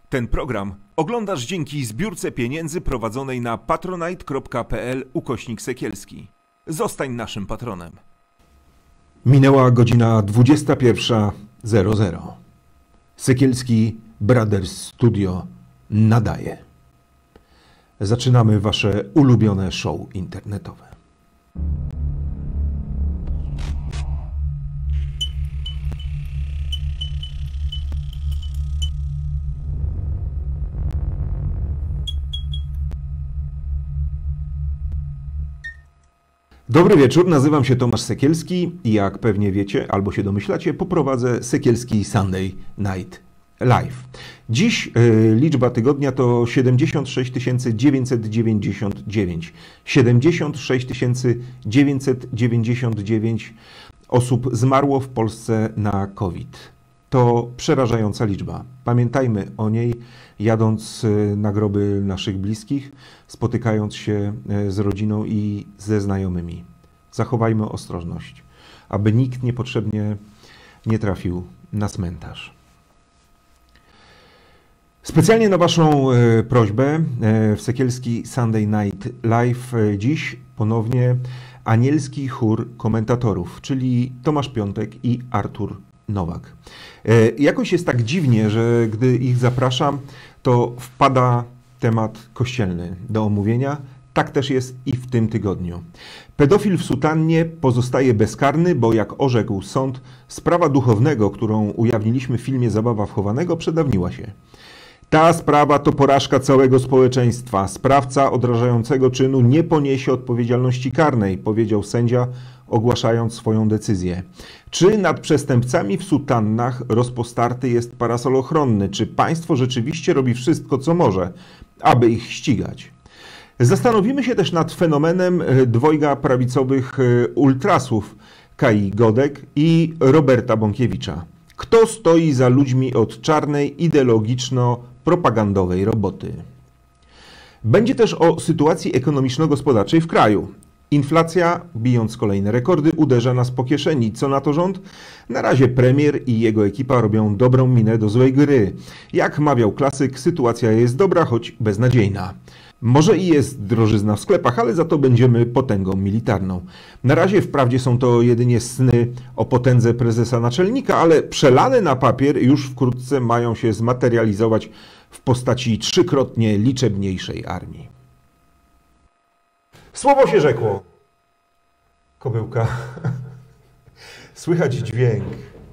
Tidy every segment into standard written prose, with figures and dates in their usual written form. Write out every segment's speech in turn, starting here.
Ten program oglądasz dzięki zbiórce pieniędzy prowadzonej na patronite.pl/Sekielski. Zostań naszym patronem. Minęła godzina 21:00. Sekielski Brothers Studio nadaje. Zaczynamy wasze ulubione show internetowe. Dobry wieczór, nazywam się Tomasz Sekielski i jak pewnie wiecie albo się domyślacie, poprowadzę Sekielski Sunday Night Live. Dziś liczba tygodnia to 76 999. 76 999 osób zmarło w Polsce na COVID. To przerażająca liczba. Pamiętajmy o niej, jadąc na groby naszych bliskich, spotykając się z rodziną i ze znajomymi. Zachowajmy ostrożność, aby nikt niepotrzebnie nie trafił na cmentarz. Specjalnie na waszą prośbę w Sekielski Sunday Night Live dziś ponownie anielski chór komentatorów, czyli Tomasz Piątek i Artur Nowak. Jakoś jest tak dziwnie, że gdy ich zapraszam, to wpada temat kościelny do omówienia. Tak też jest i w tym tygodniu. Pedofil w sutannie pozostaje bezkarny, bo jak orzekł sąd, sprawa duchownego, którą ujawniliśmy w filmie Zabawa wchowanego, przedawniła się. Ta sprawa to porażka całego społeczeństwa. Sprawca odrażającego czynu nie poniesie odpowiedzialności karnej, powiedział sędzia, ogłaszając swoją decyzję. Czy nad przestępcami w sutannach rozpostarty jest parasol ochronny? Czy państwo rzeczywiście robi wszystko, co może, aby ich ścigać? Zastanowimy się też nad fenomenem dwojga prawicowych ultrasów, Kai Godek i Roberta Bąkiewicza. Kto stoi za ludźmi od czarnej, ideologiczno-propagandowej roboty? Będzie też o sytuacji ekonomiczno-gospodarczej w kraju. Inflacja, bijąc kolejne rekordy, uderza nas po kieszeni. Co na to rząd? Na razie premier i jego ekipa robią dobrą minę do złej gry. Jak mawiał klasyk, sytuacja jest dobra, choć beznadziejna. Może i jest drożyzna w sklepach, ale za to będziemy potęgą militarną. Na razie wprawdzie są to jedynie sny o potędze prezesa naczelnika, ale przelane na papier już wkrótce mają się zmaterializować w postaci trzykrotnie liczebniejszej armii. Słowo się rzekło. Kobyłka. Słychać dźwięk,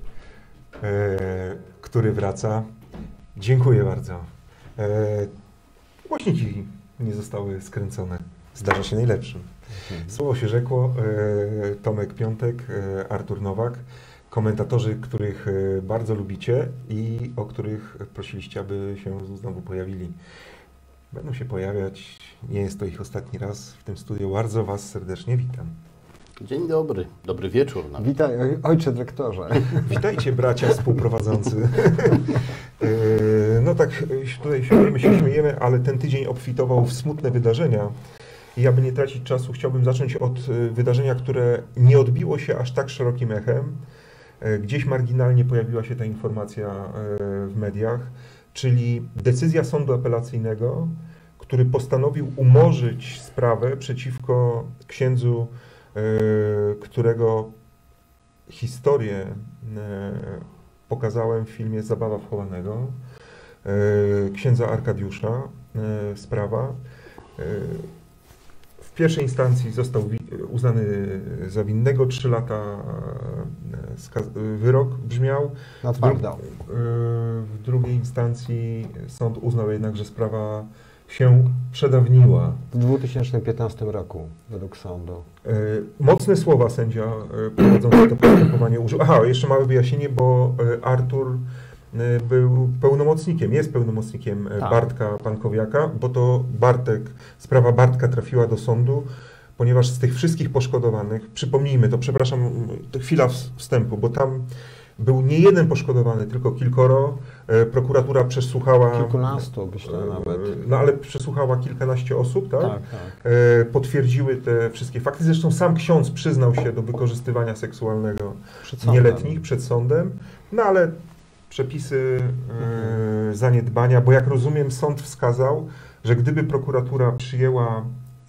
który wraca. Dziękuję bardzo. Głośniki nie zostały skręcone. Zdarza się najlepszym. Słowo się rzekło. Tomek Piątek, Artur Nowak. Komentatorzy, których bardzo lubicie i o których prosiliście, aby się znowu pojawili. Będą się pojawiać. Nie jest to ich ostatni raz w tym studiu. Bardzo was serdecznie witam. Dzień dobry. Dobry wieczór. Nawet. Witaj, ojcze dyrektorze. Witajcie, bracia współprowadzący. No tak, tutaj się śmiejemy, ale ten tydzień obfitował w smutne wydarzenia. I aby nie tracić czasu, chciałbym zacząć od wydarzenia, które nie odbiło się aż tak szerokim echem. Gdzieś marginalnie pojawiła się ta informacja w mediach, czyli decyzja sądu apelacyjnego, który postanowił umorzyć sprawę przeciwko księdzu, którego historię pokazałem w filmie Zabawa wchowanego, księdza Arkadiusza. Sprawa w pierwszej instancji został uznany za winnego, 3 lata wyrok brzmiał. W drugiej instancji sąd uznał jednak, że sprawa się przedawniła. W 2015 roku, według sądu. Mocne słowa sędzia prowadzący to postępowanie użył. Aha, jeszcze małe wyjaśnienie, bo Artur był pełnomocnikiem, jest pełnomocnikiem Bartka Pankowiaka, bo to sprawa Bartka trafiła do sądu, ponieważ z tych wszystkich poszkodowanych, przypomnijmy to, przepraszam, to chwila wstępu, bo tam był nie jeden poszkodowany, tylko kilkoro. Prokuratura przesłuchała... Kilkunastu, myślę nawet. No ale przesłuchała kilkanaście osób, tak? Tak. Potwierdziły te wszystkie fakty. Zresztą sam ksiądz przyznał się do wykorzystywania seksualnego nieletnich przed sądem. No ale przepisy zaniedbania, bo jak rozumiem, sąd wskazał, że gdyby prokuratura przyjęła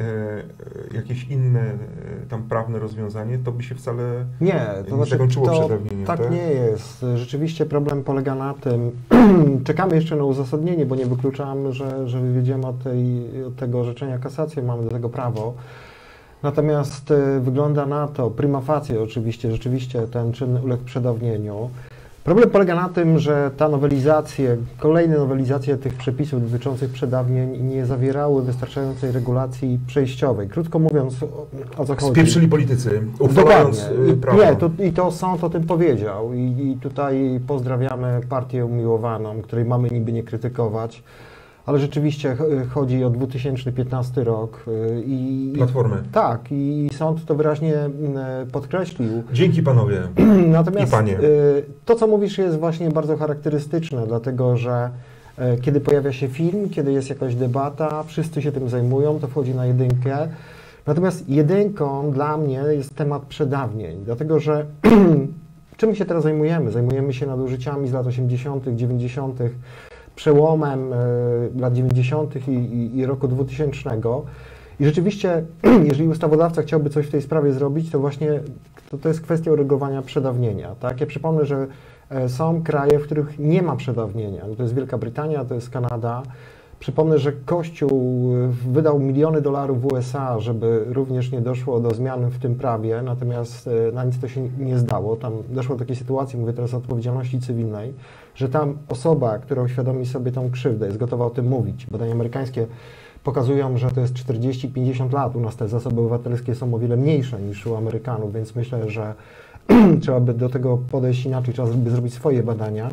jakieś inne tam prawne rozwiązanie, to by się wcale Nie, nie zakończyło przedawnieniem. Tak nie jest. Rzeczywiście problem polega na tym, czekamy jeszcze na uzasadnienie, bo nie wykluczamy, że wywiedziemy od tego orzeczenia kasację, mamy do tego prawo. Natomiast wygląda na to, prima facie oczywiście, rzeczywiście ten czyn uległ przedawnieniu. Problem polega na tym, że ta nowelizacja, kolejne nowelizacje tych przepisów dotyczących przedawnień nie zawierały wystarczającej regulacji przejściowej. Krótko mówiąc, o co chodzi? Spieprzyli politycy, uchwalając prawo. Nie, i to sąd o tym powiedział. I tutaj pozdrawiamy partię umiłowaną, której mamy niby nie krytykować. Ale rzeczywiście chodzi o 2015 rok. Platformy. Tak, i sąd to wyraźnie podkreślił. Dzięki panowie. Natomiast i panie. To, co mówisz, jest właśnie bardzo charakterystyczne, dlatego że kiedy pojawia się film, kiedy jest jakaś debata, wszyscy się tym zajmują, to wchodzi na jedynkę. Natomiast jedynką dla mnie jest temat przedawnień, dlatego że czym się teraz zajmujemy? Zajmujemy się nadużyciami z lat 80., 90., przełomem lat 90. i roku 2000. I rzeczywiście, jeżeli ustawodawca chciałby coś w tej sprawie zrobić, to właśnie to jest kwestia uregulowania przedawnienia. Tak? Ja przypomnę, że są kraje, w których nie ma przedawnienia. To jest Wielka Brytania, to jest Kanada. Przypomnę, że Kościół wydał miliony dolarów w USA, żeby również nie doszło do zmian w tym prawie, natomiast na nic to się nie zdało. Tam doszło do takiej sytuacji, mówię teraz o odpowiedzialności cywilnej, że tam osoba, która uświadomi sobie tą krzywdę, jest gotowa o tym mówić. Badania amerykańskie pokazują, że to jest 40-50 lat. U nas te zasoby obywatelskie są o wiele mniejsze niż u Amerykanów, więc myślę, że trzeba by do tego podejść inaczej, trzeba by zrobić swoje badania.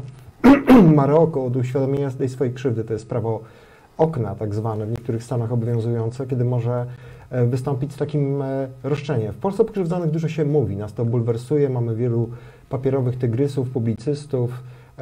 Maroko od uświadomienia tej swojej krzywdy, to jest prawo okna tak zwane w niektórych stanach obowiązujące, kiedy może wystąpić z takim roszczeniem. W Polsce o pokrzywdzonych dużo się mówi, nas to bulwersuje, mamy wielu papierowych tygrysów, publicystów,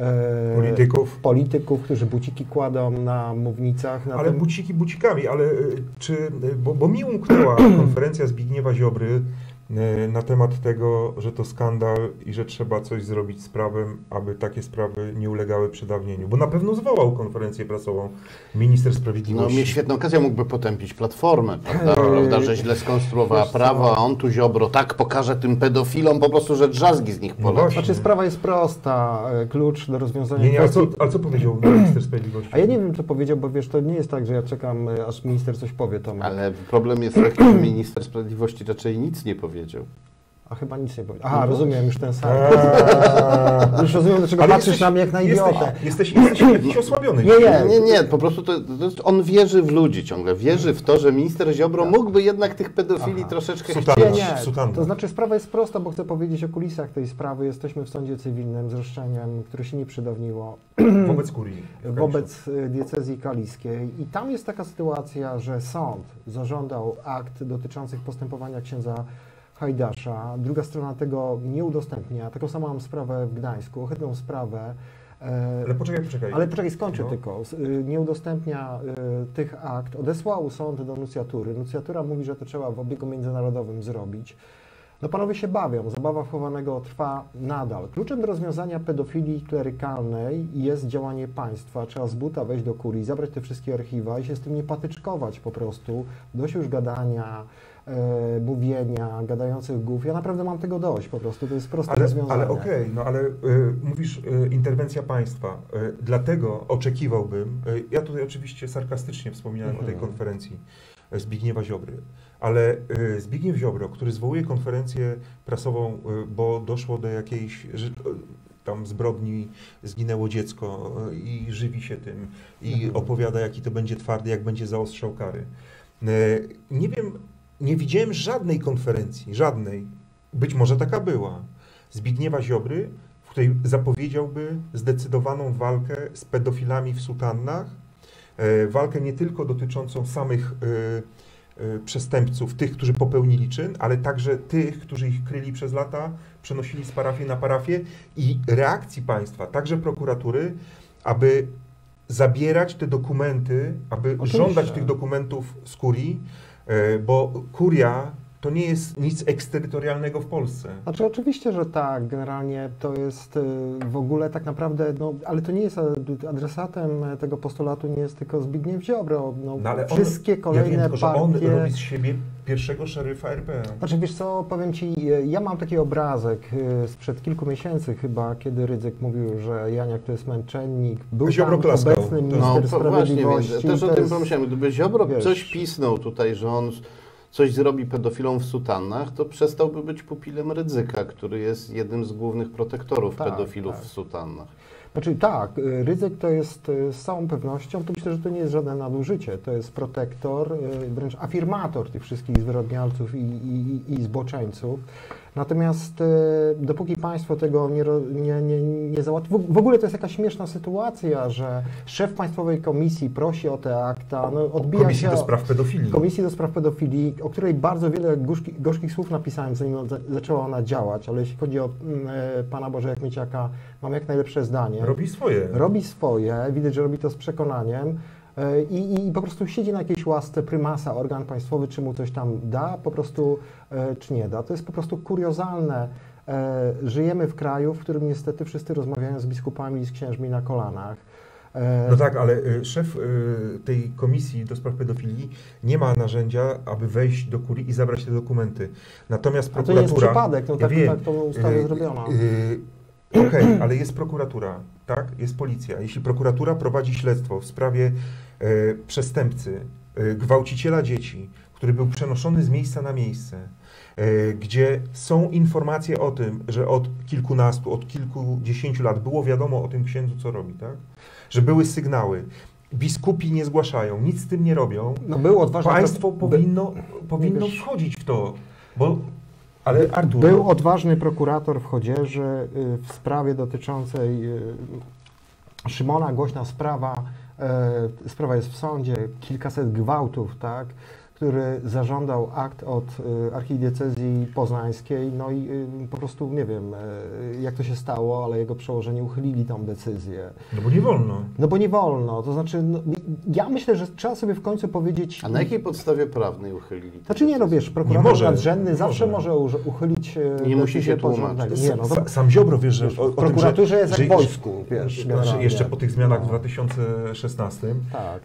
polityków, którzy buciki kładą na mównicach. Ale buciki bucikami, ale bo mi umknęła konferencja Zbigniewa Ziobry na temat tego, że to skandal i że trzeba coś zrobić z prawem, aby takie sprawy nie ulegały przedawnieniu. Bo na pewno zwołał konferencję prasową minister sprawiedliwości. No, mieć świetną okazję, mógłby potępić Platformę, prawda, że źle skonstruowała prawo, a on tu Ziobro tak pokaże tym pedofilom po prostu, że drzazgi z nich polecą. Znaczy sprawa jest prosta, klucz do rozwiązania Nie, ale co powiedział minister sprawiedliwości? A ja nie wiem, co powiedział, bo wiesz, to nie jest tak, że ja czekam, aż minister coś powie, Tomek. Ale problem jest taki, że minister sprawiedliwości raczej nic nie powiedział. A chyba nic nie powiedział. Aha, rozumiem, już ten sam. Już rozumiem, dlaczego patrzysz na mnie jak na idiotę. Jesteś jakiś osłabiony. Nie, po prostu to on wierzy w ludzi ciągle. Wierzy w to, że minister Ziobro mógłby jednak tych pedofili troszeczkę chcieć. To znaczy sprawa jest prosta, bo chcę powiedzieć o kulisach tej sprawy. Jesteśmy w sądzie cywilnym z roszczeniem, które się nie przedawniło. Wobec kurii. Wobec diecezji kaliskiej. I tam jest taka sytuacja, że sąd zażądał akt dotyczących postępowania księdza Hajdasza. Druga strona tego nie udostępnia. Taką samą mam sprawę w Gdańsku, ohydną sprawę. Ale poczekaj. Ale poczekaj, skończę tylko. Nie udostępnia tych akt. Odesłał sąd do nuncjatury. Nuncjatura mówi, że to trzeba w obiegu międzynarodowym zrobić. No panowie się bawią. Zabawa wchowanego trwa nadal. Kluczem do rozwiązania pedofilii klerykalnej jest działanie państwa. Trzeba z buta wejść do kurii, zabrać te wszystkie archiwa i się z tym nie patyczkować po prostu. Dość już gadania, mówienia, gadających głów. Ja naprawdę mam tego dość po prostu, to jest proste rozwiązanie. Ale okej, mówisz interwencja państwa, dlatego oczekiwałbym, ja tutaj oczywiście sarkastycznie wspominałem o tej konferencji Zbigniewa Ziobry, ale Zbigniew Ziobro, który zwołuje konferencję prasową, bo doszło do jakiejś tam zbrodni, zginęło dziecko i żywi się tym i opowiada, jaki to będzie twardy, jak będzie zaostrzał kary. Nie wiem, nie widziałem żadnej konferencji, żadnej, być może taka była, Zbigniewa Ziobry, w której zapowiedziałby zdecydowaną walkę z pedofilami w sutannach, walkę nie tylko dotyczącą samych przestępców, tych, którzy popełnili czyn, ale także tych, którzy ich kryli przez lata, przenosili z parafii na parafię i reakcji państwa, także prokuratury, aby zabierać te dokumenty, aby żądać tych dokumentów z kurii, bo kuria to nie jest nic eksterytorialnego w Polsce. Znaczy oczywiście, że tak, generalnie to jest w ogóle tak naprawdę, no, ale to nie jest adresatem tego postulatu, nie jest tylko Zbigniew Ziobro. No, No, ale wszystkie kolejne ja wiem, tylko, że on partie... robi z siebie pierwszego szeryfa RP. Znaczy wiesz co, powiem Ci, ja mam taki obrazek sprzed kilku miesięcy chyba, kiedy Rydzyk mówił, że Janiak to jest męczennik, był Ziobro tam klaskał. obecny minister sprawiedliwości. Właśnie, też o to tym jest- pomyślałem, gdyby Ziobro wiesz, coś pisnął tutaj, że on coś zrobi pedofilom w sutannach, to przestałby być pupilem Rydzyka, który jest jednym z głównych protektorów Tak, pedofilów tak. w sutannach. Znaczy tak, Rydzyk to jest z całą pewnością, to myślę, że to nie jest żadne nadużycie, to jest protektor, wręcz afirmator tych wszystkich zwyrodnialców i zboczeńców. Natomiast dopóki państwo tego nie załatwi, w ogóle to jest jakaś śmieszna sytuacja, że szef Państwowej Komisji prosi o te akta, no odbija Komisji się do spraw pedofilii. Komisji do spraw pedofilii, o której bardzo wiele gorzkich słów napisałem, zanim zaczęła ona działać, ale jeśli chodzi o pana Bożena Kmieciaka, mam jak najlepsze zdanie. Robi swoje. Robi swoje, widać, że robi to z przekonaniem i po prostu siedzi na jakiejś łasce prymasa, organ państwowy, czy mu coś tam da, po prostu, czy nie da. To jest po prostu kuriozalne. Żyjemy w kraju, w którym niestety wszyscy rozmawiają z biskupami i z księżmi na kolanach. No tak, ale szef tej komisji do spraw pedofilii nie ma narzędzia, aby wejść do kurii i zabrać te dokumenty. Natomiast A to prokuratura... nie jest przypadek, no Ja tak, wiem, tak tą ustawę zrobiono. Okej, ale jest prokuratura, tak? Jest policja. Jeśli prokuratura prowadzi śledztwo w sprawie przestępcy, gwałciciela dzieci, który był przenoszony z miejsca na miejsce, gdzie są informacje o tym, że od kilkunastu, od kilkudziesięciu lat było wiadomo o tym księdzu, co robi, tak? Że były sygnały. Biskupi nie zgłaszają, nic z tym nie robią. No był odważny Państwo powinno wiesz- wchodzić w to, bo... Ale Artur, Był odważny prokurator w Chodzieży w sprawie dotyczącej Szymona, głośna sprawa, sprawa jest w sądzie, kilkaset gwałtów, tak, który zażądał akt od archidiecezji poznańskiej, no i po prostu nie wiem, jak to się stało, ale jego przełożeni uchylili tą decyzję. no bo nie wolno. No bo nie wolno, to znaczy, no, ja myślę, że trzeba sobie w końcu powiedzieć... A na jakiej podstawie prawnej uchylili? tę Znaczy nie, no wiesz, Nie prokurator może, nadrzędny nie zawsze może. może uchylić Nie musi się decyzję tłumaczyć. porządnego. Nie, no to Sam Ziobro wiesz, że w o tym, prokuraturze jest że, jak w wojsku, wiesz, Znaczy, generalnie. jeszcze po tych zmianach w No. 2016 Tak.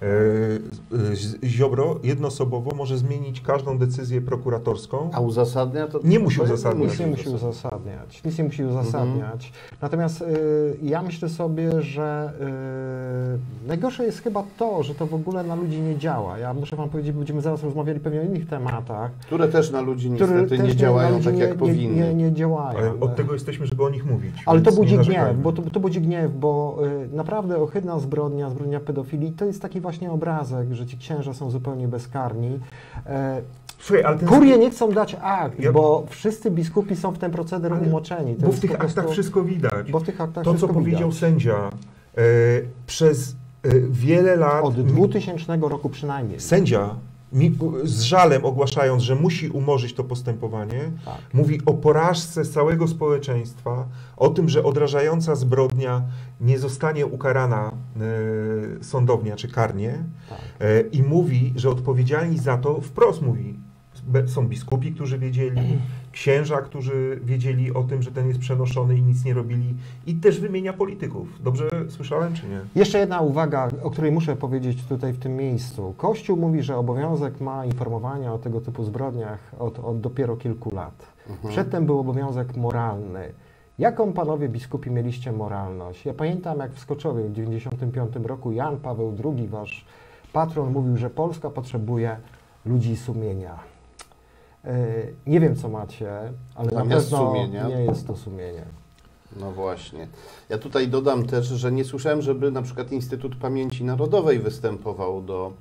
Ziobro jednoosobowo może zmienić każdą decyzję prokuratorską. A uzasadnia to? Nie musi to uzasadniać. Nic nie musi uzasadniać. Nic nie musi uzasadniać. Natomiast ja myślę sobie, że najgorsze jest chyba to, że to w ogóle na ludzi nie działa. Ja muszę Wam powiedzieć, będziemy zaraz rozmawiali pewnie o innych tematach, Które też na ludzi które niestety też nie działają na ludzi tak, jak powinny. nie działają. Ale od tego jesteśmy, żeby o nich mówić. Ale to więc nie budzi narzekajmy. gniew, bo to budzi gniew, bo naprawdę ohydna zbrodnia pedofilii, to jest taki właśnie obrazek, że ci księża są zupełnie bezkarni. Słuchaj, ale ten Kurie nie chcą dać akt, Ja- bo wszyscy biskupi są w ten proceder Ale- umoczeni. To bo w jest tych po prostu- aktach wszystko widać. Bo w tych aktach To, co wszystko powiedział widać. sędzia przez wiele lat... Od 2000 roku przynajmniej. Sędzia, z żalem ogłaszając, że musi umorzyć to postępowanie, Tak. mówi o porażce całego społeczeństwa, o tym, że odrażająca zbrodnia nie zostanie ukarana sądownie czy karnie Tak. i mówi, że odpowiedzialni za to, wprost mówi, są biskupi, którzy wiedzieli, księża, którzy wiedzieli o tym, że ten jest przenoszony i nic nie robili, i też wymienia polityków. Dobrze słyszałem, czy nie? Jeszcze jedna uwaga, o której muszę powiedzieć tutaj w tym miejscu. Kościół mówi, że obowiązek ma informowania o tego typu zbrodniach od dopiero kilku lat. Przedtem był obowiązek moralny. Jaką, panowie biskupi, mieliście moralność? Ja pamiętam, jak w Skoczowie w 1995 roku Jan Paweł II, wasz patron, mówił, że Polska potrzebuje ludzi sumienia. Nie wiem, co macie, ale na Zamiast pewno sumienia. nie jest to sumienie. No właśnie. Ja tutaj dodam też, że nie słyszałem, żeby na przykład Instytut Pamięci Narodowej występował do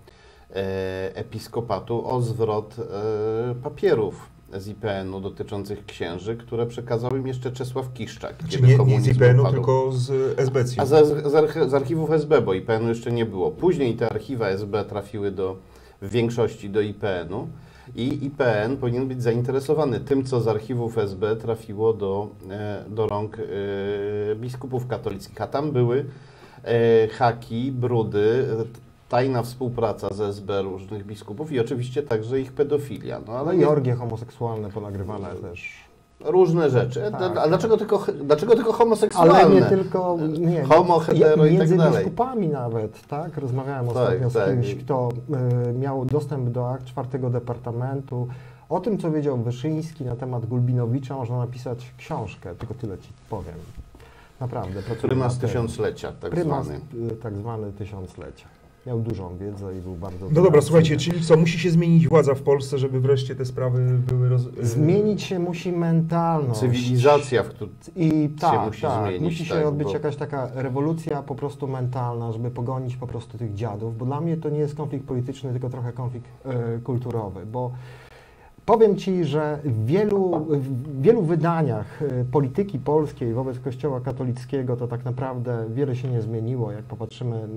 episkopatu o zwrot papierów z IPN-u dotyczących księży, które przekazał im jeszcze Czesław Kiszczak. Czy kiedy nie z komunizm IPN-u, upadł. tylko z SBC. A z archiwów SB, bo IPN-u jeszcze nie było. Później te archiwa SB trafiły w większości do IPN-u i IPN powinien być zainteresowany tym, co z archiwów SB trafiło do rąk biskupów katolickich. A tam były haki, brudy, tajna współpraca z SB różnych biskupów i oczywiście także ich pedofilia. No, ale No i orgie homoseksualne ponagrywane też. różne rzeczy. Tak. A dlaczego tylko homoseksualne? Ale nie tylko, nie, Homo, hetero i tak między dalej. biskupami nawet, tak? Rozmawiałem Tak, ostatnio tak. z kimś, kto miał dostęp do akt 4 Departamentu. O tym, co wiedział Wyszyński na temat Gulbinowicza, można napisać książkę, tylko tyle ci powiem. Naprawdę. Prymas tysiąclecia, tak Prymas, zwany. tak zwany tysiąclecia. Miał dużą wiedzę i był bardzo... No dobra, słuchajcie, czyli co, musi się zmienić władza w Polsce, żeby wreszcie te sprawy były... Zmienić się musi mentalność. Cywilizacja, w której I tak, musi tak, zmienić, musi się tak, odbyć bo- jakaś taka rewolucja po prostu mentalna, żeby pogonić po prostu tych dziadów, bo dla mnie to nie jest konflikt polityczny, tylko trochę konflikt kulturowy, bo powiem Ci, że w wielu wydaniach polityki polskiej wobec Kościoła katolickiego to tak naprawdę wiele się nie zmieniło, jak popatrzymy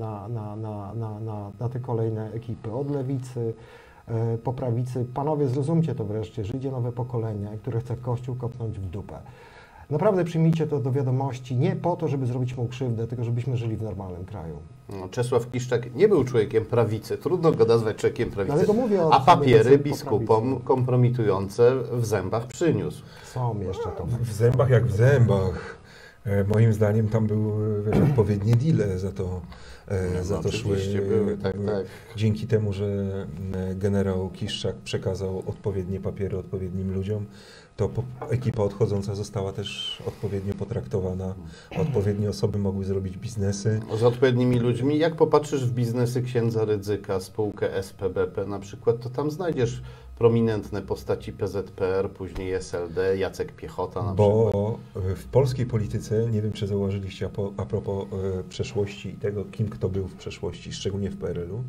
na te kolejne ekipy, od lewicy po prawicy. Panowie, zrozumcie to wreszcie, że idzie nowe pokolenie, które chce Kościół kopnąć w dupę. Naprawdę przyjmijcie to do wiadomości, nie po to, żeby zrobić mu krzywdę, tylko żebyśmy żyli w normalnym kraju. No, Czesław Kiszczak nie był człowiekiem prawicy, trudno go nazwać człowiekiem prawicy, Ale to mówię o a papiery sobie po biskupom prawicy. kompromitujące w zębach przyniósł. Są jeszcze to. W zębach jak w zębach. Moim zdaniem tam były odpowiednie deale za to. Za to szły. oczywiście były, tak. Dzięki temu, że generał Kiszczak przekazał odpowiednie papiery odpowiednim ludziom, to ekipa odchodząca została też odpowiednio potraktowana. Odpowiednie osoby mogły zrobić biznesy. Z odpowiednimi ludźmi. Jak popatrzysz w biznesy księdza Rydzyka, spółkę SPBP na przykład, to tam znajdziesz prominentne postaci PZPR, później SLD, Jacek Piechota na przykład. Bo w polskiej polityce, nie wiem czy zauważyliście a propos przeszłości i tego, kim kto był w przeszłości, szczególnie w PRL-u,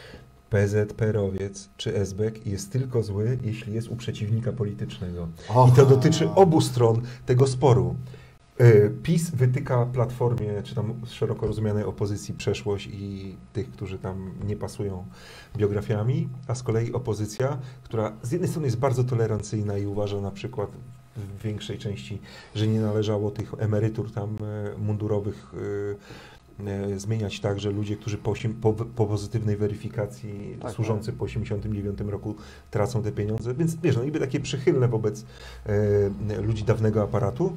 PZPR-owiec czy SBek jest tylko zły, jeśli jest u przeciwnika politycznego. I to dotyczy obu stron tego sporu. PiS wytyka Platformie, czy tam szeroko rozumianej opozycji przeszłość i tych, którzy tam nie pasują biografiami, a z kolei opozycja, która z jednej strony jest bardzo tolerancyjna i uważa na przykład w większej części, że nie należało tych emerytur tam mundurowych zmieniać tak, że ludzie, którzy po pozytywnej weryfikacji służący po 1989 roku tracą te pieniądze, więc wiesz, no niby takie przychylne wobec ludzi dawnego aparatu,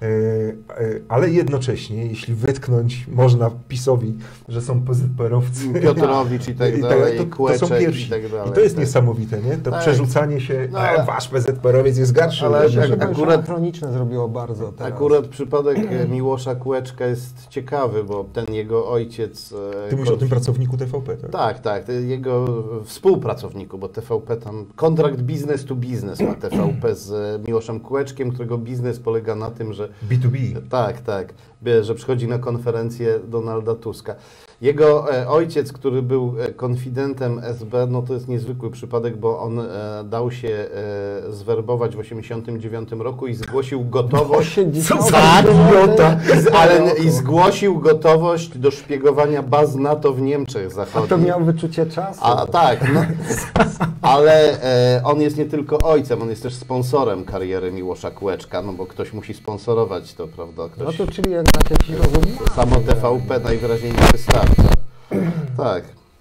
ale jednocześnie, jeśli wytknąć można PiS-owi, że są PZPR-owcy, Piotrowicz i tak dalej, to są pierwsi. i tak dalej. I to jest tak. niesamowite, nie? To Tak. przerzucanie się, No, ale- wasz PZPR-owiec jest gorszy. Ale ode mnie. jak- akurat- Chroniczne zrobiło bardzo teraz. Akurat przypadek Miłosza Kłeczka jest ciekawy, bo ten jego ojciec... Ty mówisz o tym pracowniku TVP, tak? Tak, tak, to jego współpracowniku, bo TVP tam, kontrakt business to business ma TVP z Miłoszem Kłeczkiem, którego biznes polega na tym, że... B2B. Tak, tak, że przychodzi na konferencję Donalda Tuska. Jego ojciec, który był konfidentem SB, no to jest niezwykły przypadek, bo on dał się zwerbować w 1989 roku i zgłosił gotowość... Tak, idiota! I zgłosił gotowość do szpiegowania baz NATO w Niemczech A to Zachodnich. miał wyczucie czasu. A tak, no, ale on jest nie tylko ojcem, on jest też sponsorem kariery Miłosza Kłeczka, no bo ktoś musi sponsorować to, prawda? No Ktoś, to czyli jednak jakiś rozum. samo TVP najwyraźniej nie wystarcza. Tak.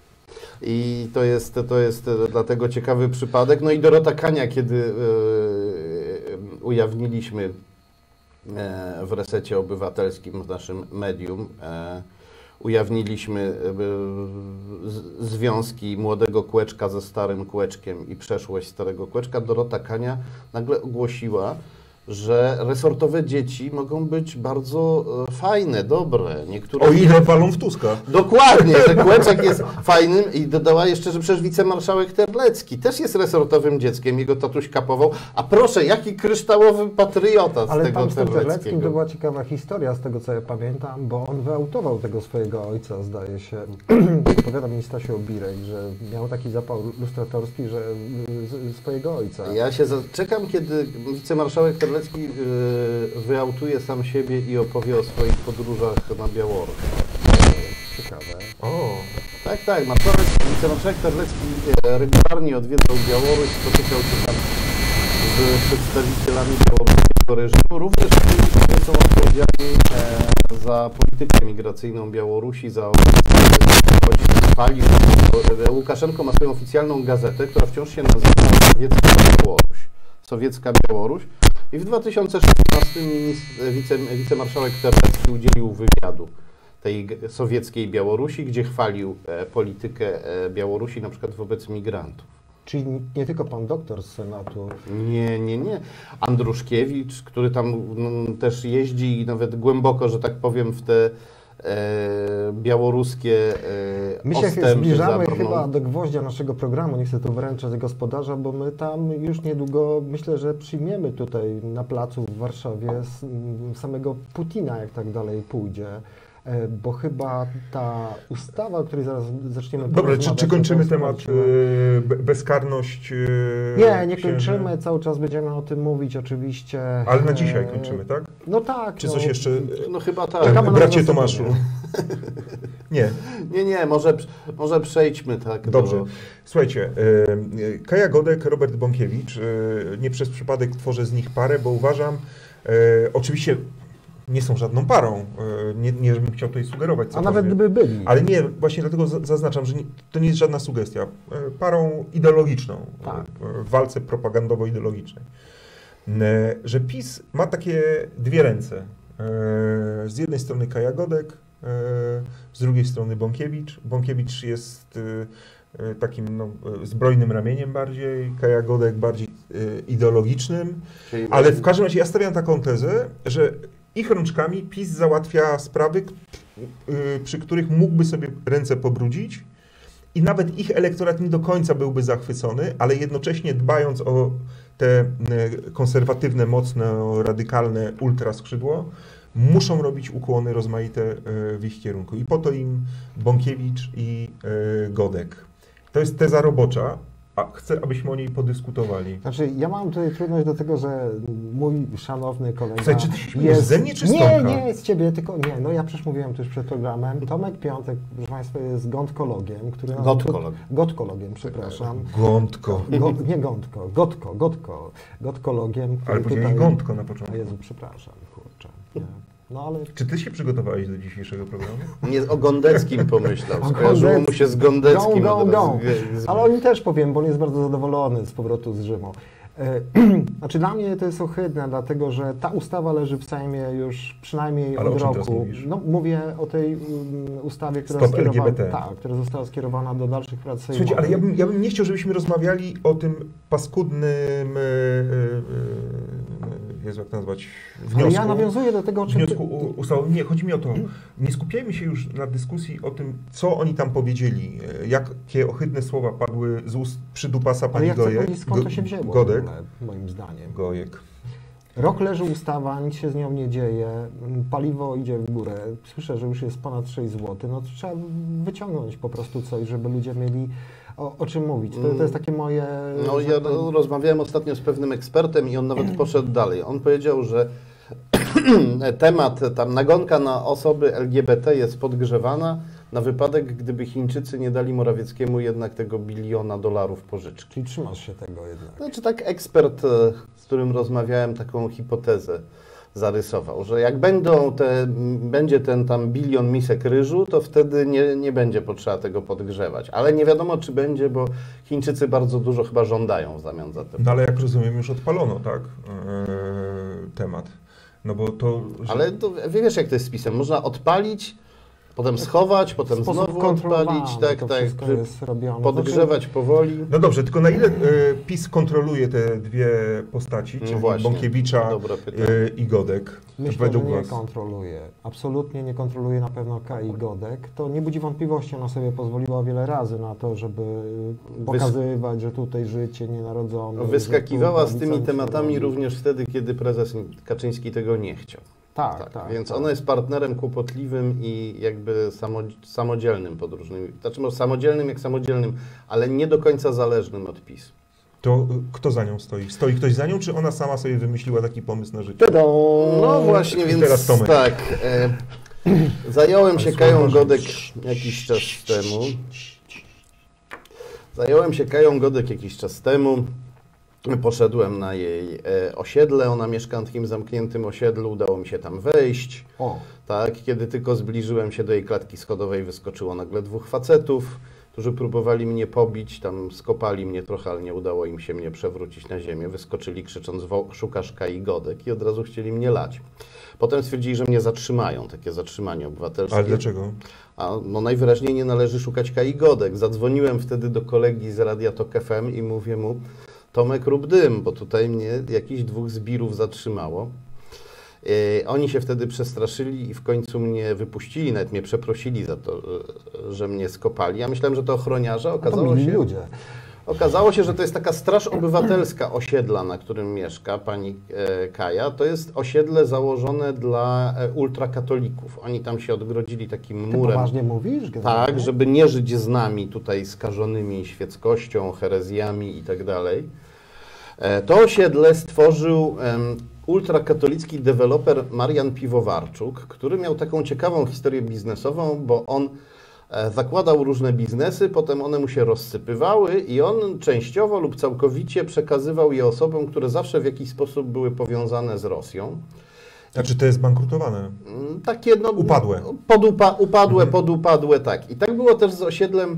I to jest dlatego ciekawy przypadek. No i Dorota Kania, kiedy ujawniliśmy w Resecie Obywatelskim, w naszym medium, ujawniliśmy związki młodego Kłeczka ze starym Kłeczkiem i przeszłość starego Kłeczka, Dorota Kania nagle ogłosiła, że resortowe dzieci mogą być bardzo fajne, dobre. Niektóre O ile palą w Tuska. Dokładnie, że Kłeczek jest fajnym i dodała jeszcze, że przecież wicemarszałek Terlecki też jest resortowym dzieckiem, jego tatuś kapował. A proszę, jaki kryształowy patriota z Ale tego tam z tym Terleckim to Terleckiego. była ciekawa historia, z tego co ja pamiętam, bo on wyautował tego swojego ojca, zdaje się. Opowiada mi Stasiu Obirek, że miał taki zapał lustratorski, że swojego ojca. Ja się czekam, kiedy wicemarszałek Terlecki wyautuje sam siebie i opowie o swoich podróżach na Białoruś. Ciekawe. O, Tak, wicemarszałek Terlecki regularnie odwiedzał Białoruś, spotykał się tam z przedstawicielami białoruskiego reżimu, również z tymi, którzy są odpowiedzialni za politykę migracyjną Białorusi, za chwalił. Łukaszenko ma swoją oficjalną gazetę, która wciąż się nazywa Sowiecka Białoruś. I w 2016 wicemarszałek Terlecki udzielił wywiadu tej sowieckiej Białorusi, gdzie chwalił politykę Białorusi na przykład wobec migrantów. Czyli nie tylko pan doktor z Senatu. Nie. Andruszkiewicz, który tam też jeździ i nawet głęboko, że tak powiem, w te białoruskie My się ostępy zbliżamy zabrną. chyba do gwoździa naszego programu, nie chcę tu wręczać gospodarza, bo my tam już niedługo, myślę, że przyjmiemy tutaj na placu w Warszawie samego Putina, jak tak dalej pójdzie. Bo chyba ta ustawa, o której zaraz zaczniemy Dobrze, czy kończymy temat skończyła. bezkarność? Nie kończymy, cały czas będziemy o tym mówić oczywiście. Ale na dzisiaj kończymy, tak? No tak. Czy coś jeszcze? No chyba tak. Czekamy na Bracie następne. Tomaszu. Nie. Nie, może przejdźmy tak. Dobrze. Słuchajcie, Kaja Godek, Robert Bąkiewicz, nie przez przypadek tworzę z nich parę, bo uważam, oczywiście nie są żadną parą, nie żebym chciał tutaj sugerować A cokolwiek. nawet gdyby byli. Ale nie, właśnie dlatego zaznaczam, że to nie jest żadna sugestia. Parą ideologiczną, Tak. w walce propagandowo-ideologicznej. Że PiS ma takie dwie ręce. Z jednej strony Kaja Godek, z drugiej strony Bąkiewicz. Bąkiewicz jest takim zbrojnym ramieniem bardziej, Kaja Godek bardziej ideologicznym, Czyli ale w każdym razie ja stawiam taką tezę, że ich rączkami PiS załatwia sprawy, przy których mógłby sobie ręce pobrudzić i nawet ich elektorat nie do końca byłby zachwycony, ale jednocześnie dbając o te konserwatywne, mocno radykalne ultraskrzydło, muszą robić ukłony rozmaite w ich kierunku. I po to im Bąkiewicz i Godek. To jest teza robocza, a chcę, abyśmy o niej podyskutowali. Znaczy, ja mam tutaj trudność do tego, że mój szanowny kolega Słuchaj, czy ty się śmiejesz ze mnie, czy z Nie, Tomka? nie, z ciebie, tylko nie, no ja przecież mówiłem tu już przed programem. Tomek Piątek, proszę Państwa, jest gątkologiem, który... Gotkologiem, przepraszam. Gątko. Nie gątko, gotkologiem. Ale powiedziałeś gątko na początku. O Jezu, przepraszam, kurczę. Nie. No ale... Czy ty się przygotowałeś do dzisiejszego programu? Nie o Gondeckim pomyślał. O Skojarzyło mu się z Gondeckim. Gą. Ale on też powiem, bo on jest bardzo zadowolony z powrotu z Rzymu. Znaczy dla mnie to jest ohydne, dlatego że ta ustawa leży w Sejmie już przynajmniej Ale od o czym teraz roku. mówisz? No, mówię o tej ustawie, która, Stop LGBT. która została skierowana do dalszych prac sejmowych. Słuchajcie, ale ja bym nie chciał, żebyśmy rozmawiali o tym paskudnym, Jezu, jak to nazwać, wniosku. Ale ja nawiązuję do tego, o czym... Nie, chodzi mi o to, nie skupiajmy się już na dyskusji o tym, co oni tam powiedzieli, jakie ohydne słowa padły z ust przydupasa Ale pani ja chcę Gojek. powiedzieć, skąd to się wzięło Godek. w ogóle, moim zdaniem. Gojek. Rok leży ustawa, nic się z nią nie dzieje, paliwo idzie w górę, słyszę, że już jest ponad 6 zł, no to trzeba wyciągnąć po prostu coś, żeby ludzie mieli o czym mówić. To jest takie moje... No ja rozmawiałem ostatnio z pewnym ekspertem i on nawet poszedł dalej. On powiedział, że temat, tam nagonka na osoby LGBT jest podgrzewana na wypadek, gdyby Chińczycy nie dali Morawieckiemu jednak tego $1 biliona pożyczki. Czyli trzymasz się tego jednak. Znaczy tak ekspert, z którym rozmawiałem, taką hipotezę zarysował, że jak będzie ten tam 1 bilion misek ryżu, to wtedy nie będzie potrzeba tego podgrzewać. Ale nie wiadomo, czy będzie, bo Chińczycy bardzo dużo chyba żądają w zamian za to. No ale jak rozumiem, już odpalono, tak, temat. No bo to... Ale to, wiesz, jak to jest z PiS-em. Można odpalić, potem schować, potem znowu odpalić, tak, jest robione. podgrzewać powoli. No dobrze, tylko na ile PiS kontroluje te dwie postaci, czyli właśnie, Bąkiewicza dobre pytanie. i Godek? Myślę, że według nie was? kontroluje. Absolutnie nie kontroluje na pewno Kai Godek. To nie budzi wątpliwości, ona sobie pozwoliła wiele razy na to, żeby pokazywać, że tutaj życie nienarodzone. Wyskakiwała że tu z tymi prawica tematami robi. również wtedy, kiedy prezes Kaczyński tego nie chciał. Tak. Więc ona jest partnerem kłopotliwym i jakby samodzielnym podróżnym. Znaczy może samodzielnym jak samodzielnym, ale nie do końca zależnym od PiS. To kto za nią stoi? Stoi ktoś za nią, czy ona sama sobie wymyśliła taki pomysł na życie? No właśnie, I więc teraz Tomek. tak. Zająłem się Kają Godek jakiś czas temu. Poszedłem na jej osiedle, ona mieszka na takim zamkniętym osiedlu, udało mi się tam wejść. O. Tak, kiedy tylko zbliżyłem się do jej klatki schodowej, wyskoczyło nagle dwóch facetów, którzy próbowali mnie pobić, tam skopali mnie trochę, ale nie udało im się mnie przewrócić na ziemię. Wyskoczyli krzycząc: szukasz Kai Godek, i od razu chcieli mnie lać. Potem stwierdzili, że mnie zatrzymają, takie zatrzymanie obywatelskie. Ale dlaczego? No najwyraźniej nie należy szukać Kai Godek. Zadzwoniłem wtedy do kolegi z Radia Tok FM i mówię mu: Tomek, rób dym, bo tutaj mnie jakichś dwóch zbirów zatrzymało. Oni się wtedy przestraszyli i w końcu mnie wypuścili, nawet mnie przeprosili za to, że mnie skopali. Ja myślałem, że to ochroniarze, okazało się, że to jest taka straż obywatelska osiedla, na którym mieszka pani Kaja. To jest osiedle założone dla ultrakatolików. Oni tam się odgrodzili takim murem. Ty poważnie mówisz? Generalnie? Tak, żeby nie żyć z nami tutaj skażonymi świeckością, herezjami i tak dalej. To osiedle stworzył ultrakatolicki deweloper Marian Piwowarczuk, który miał taką ciekawą historię biznesową, bo on zakładał różne biznesy, potem one mu się rozsypywały i on częściowo lub całkowicie przekazywał je osobom, które zawsze w jakiś sposób były powiązane z Rosją. Znaczy to jest bankrutowane? Takie no... Upadłe. Podupadłe, tak. I tak było też z osiedlem